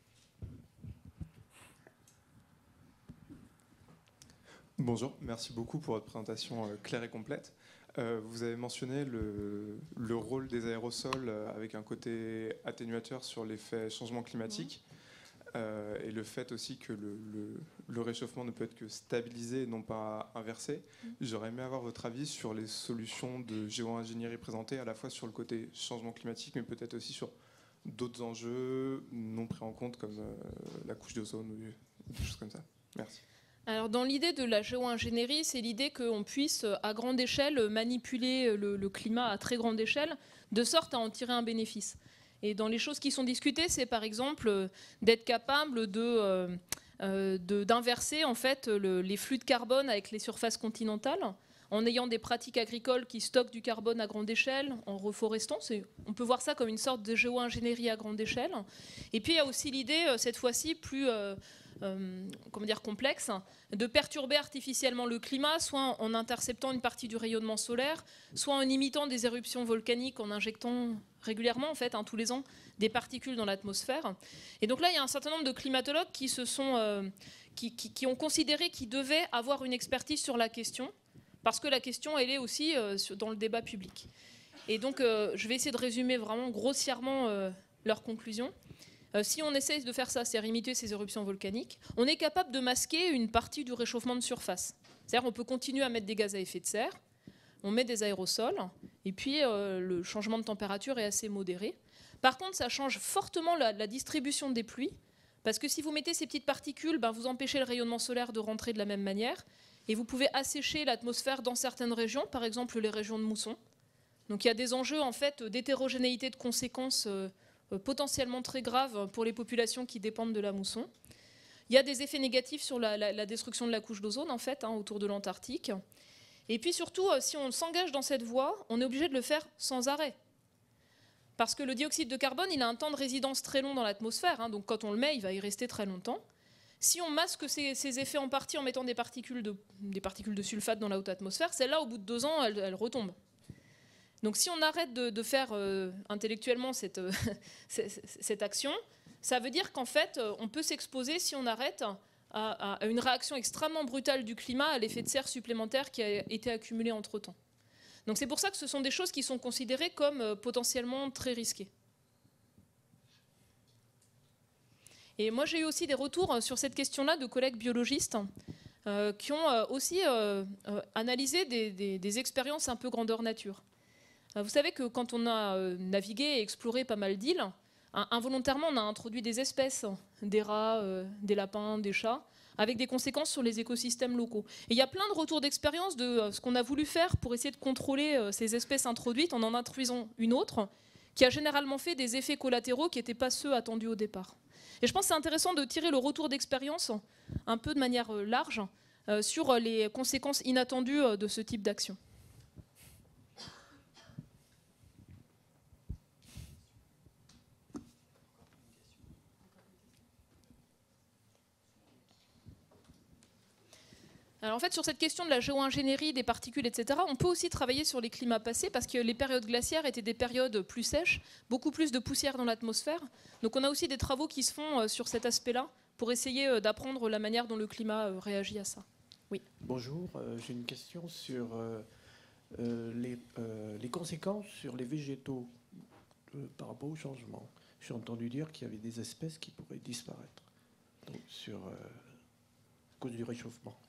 Bonjour, merci beaucoup pour votre présentation claire et complète. Vous avez mentionné le rôle des aérosols avec un côté atténuateur sur l'effet changement climatique. Et le fait aussi que le réchauffement ne peut être que stabilisé et non pas inversé. J'aurais aimé avoir votre avis sur les solutions de géo-ingénierie présentées, à la fois sur le côté changement climatique, mais peut-être aussi sur d'autres enjeux non pris en compte, comme la couche d'ozone ou des choses comme ça. Merci. Alors, dans l'idée de la géo-ingénierie, c'est l'idée qu'on puisse, à grande échelle, manipuler le climat à très grande échelle, de sorte à en tirer un bénéfice. Et dans les choses qui sont discutées, c'est par exemple d'être capable d'inverser en fait, les flux de carbone avec les surfaces continentales, en ayant des pratiques agricoles qui stockent du carbone à grande échelle, en reforestant. On peut voir ça comme une sorte de géo-ingénierie à grande échelle. Et puis il y a aussi l'idée, cette fois-ci, plus complexe, de perturber artificiellement le climat, soit en interceptant une partie du rayonnement solaire, soit en imitant des éruptions volcaniques, en injectant régulièrement, en fait, hein, tous les ans, des particules dans l'atmosphère. Et donc là, il y a un certain nombre de climatologues qui ont considéré qu'ils devaient avoir une expertise sur la question, parce que la question, elle est aussi dans le débat public. Et donc, je vais essayer de résumer vraiment grossièrement leurs conclusions. Si on essaie de faire ça, c'est-à-dire imiter ces éruptions volcaniques, on est capable de masquer une partie du réchauffement de surface. C'est-à-dire on peut continuer à mettre des gaz à effet de serre, on met des aérosols, et puis le changement de température est assez modéré. Par contre, ça change fortement la distribution des pluies, parce que si vous mettez ces petites particules, vous empêchez le rayonnement solaire de rentrer de la même manière, et vous pouvez assécher l'atmosphère dans certaines régions, par exemple les régions de mousson. Donc il y a des enjeux en fait d'hétérogénéité de conséquences potentiellement très graves pour les populations qui dépendent de la mousson. Il y a des effets négatifs sur la destruction de la couche d'ozone en fait, hein, autour de l'Antarctique. Et puis surtout, si on s'engage dans cette voie, on est obligé de le faire sans arrêt. Parce que le dioxyde de carbone, il a un temps de résidence très long dans l'atmosphère, hein, donc quand on le met, il va y rester très longtemps. Si on masque ces effets en partie en mettant des particules de sulfate dans la haute atmosphère, celles-là, au bout de 2 ans, elles retombent. Donc si on arrête de faire intellectuellement cette action, ça veut dire qu'en fait, on peut s'exposer, si on arrête, à une réaction extrêmement brutale du climat, à l'effet de serre supplémentaire qui a été accumulé entre-temps. Donc c'est pour ça que ce sont des choses qui sont considérées comme potentiellement très risquées. Et moi j'ai eu aussi des retours sur cette question-là de collègues biologistes qui ont aussi analysé des expériences un peu grandeur nature. Vous savez que quand on a navigué et exploré pas mal d'îles, involontairement on a introduit des espèces, des rats, des lapins, des chats, avec des conséquences sur les écosystèmes locaux. Et il y a plein de retours d'expérience de ce qu'on a voulu faire pour essayer de contrôler ces espèces introduites en introduisant une autre, qui a généralement fait des effets collatéraux qui n'étaient pas ceux attendus au départ. Et je pense que c'est intéressant de tirer le retour d'expérience un peu de manière large sur les conséquences inattendues de ce type d'action. Alors en fait, sur cette question de la géo-ingénierie, des particules, etc., on peut aussi travailler sur les climats passés parce que les périodes glaciaires étaient des périodes plus sèches, beaucoup plus de poussière dans l'atmosphère. Donc on a aussi des travaux qui se font sur cet aspect-là pour essayer d'apprendre la manière dont le climat réagit à ça. Oui. Bonjour, j'ai une question sur les conséquences sur les végétaux par rapport au changement. J'ai entendu dire qu'il y avait des espèces qui pourraient disparaître donc, à cause du réchauffement.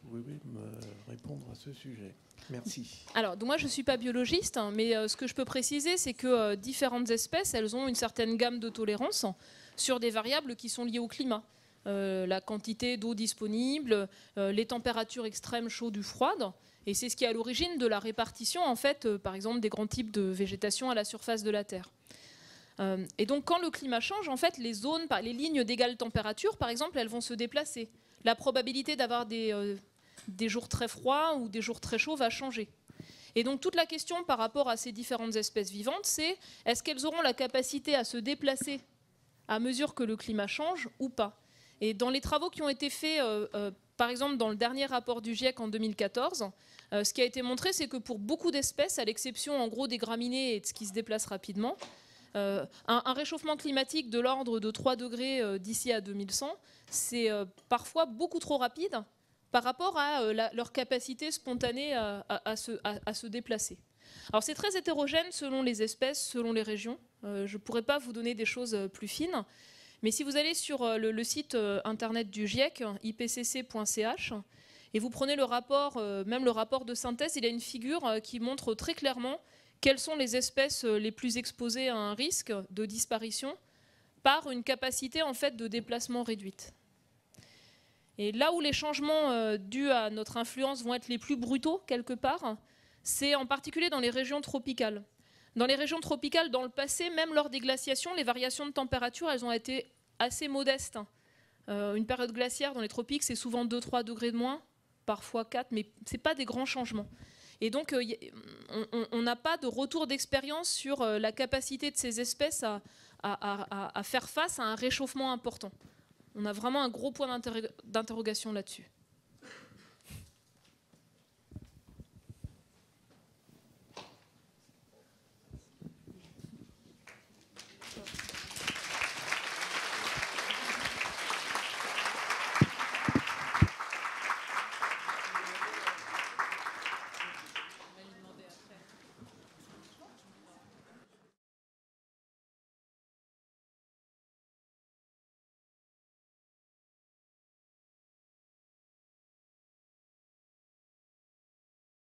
me répondre à ce sujet? Merci. Alors, donc moi, je ne suis pas biologiste, hein, mais ce que je peux préciser, c'est que différentes espèces, elles ont une certaine gamme de tolérance sur des variables qui sont liées au climat. La quantité d'eau disponible, les températures extrêmes chaudes ou froides. Et c'est ce qui est à l'origine de la répartition, en fait, par exemple, des grands types de végétation à la surface de la Terre. Et donc, quand le climat change, en fait, les zones, les lignes d'égale température, par exemple, elles vont se déplacer. La probabilité d'avoir des jours très froids ou des jours très chauds va changer. Et donc, toute la question par rapport à ces différentes espèces vivantes, c'est est-ce qu'elles auront la capacité à se déplacer à mesure que le climat change ou pas? Et dans les travaux qui ont été faits, par exemple, dans le dernier rapport du GIEC en 2014, ce qui a été montré, c'est que pour beaucoup d'espèces, à l'exception en gros des graminées et de ce qui se déplace rapidement, un réchauffement climatique de l'ordre de 3 degrés d'ici à 2100, c'est parfois beaucoup trop rapide par rapport à leur capacité spontanée à se déplacer. Alors c'est très hétérogène selon les espèces, selon les régions. Je ne pourrais pas vous donner des choses plus fines, mais si vous allez sur le site internet du GIEC, ipcc.ch, et vous prenez le rapport, même le rapport de synthèse, il y a une figure qui montre très clairement quelles sont les espèces les plus exposées à un risque de disparition par une capacité en fait de déplacement réduite. Et là où les changements dus à notre influence vont être les plus brutaux quelque part, c'est en particulier dans les régions tropicales. Dans les régions tropicales, dans le passé, même lors des glaciations, les variations de température, elles ont été assez modestes. Une période glaciaire dans les tropiques, c'est souvent 2-3 degrés de moins, parfois 4, mais ce n'est pas des grands changements. Et donc, on n'a pas de retour d'expérience sur la capacité de ces espèces à faire face à un réchauffement important. On a vraiment un gros point d'interrogation là-dessus.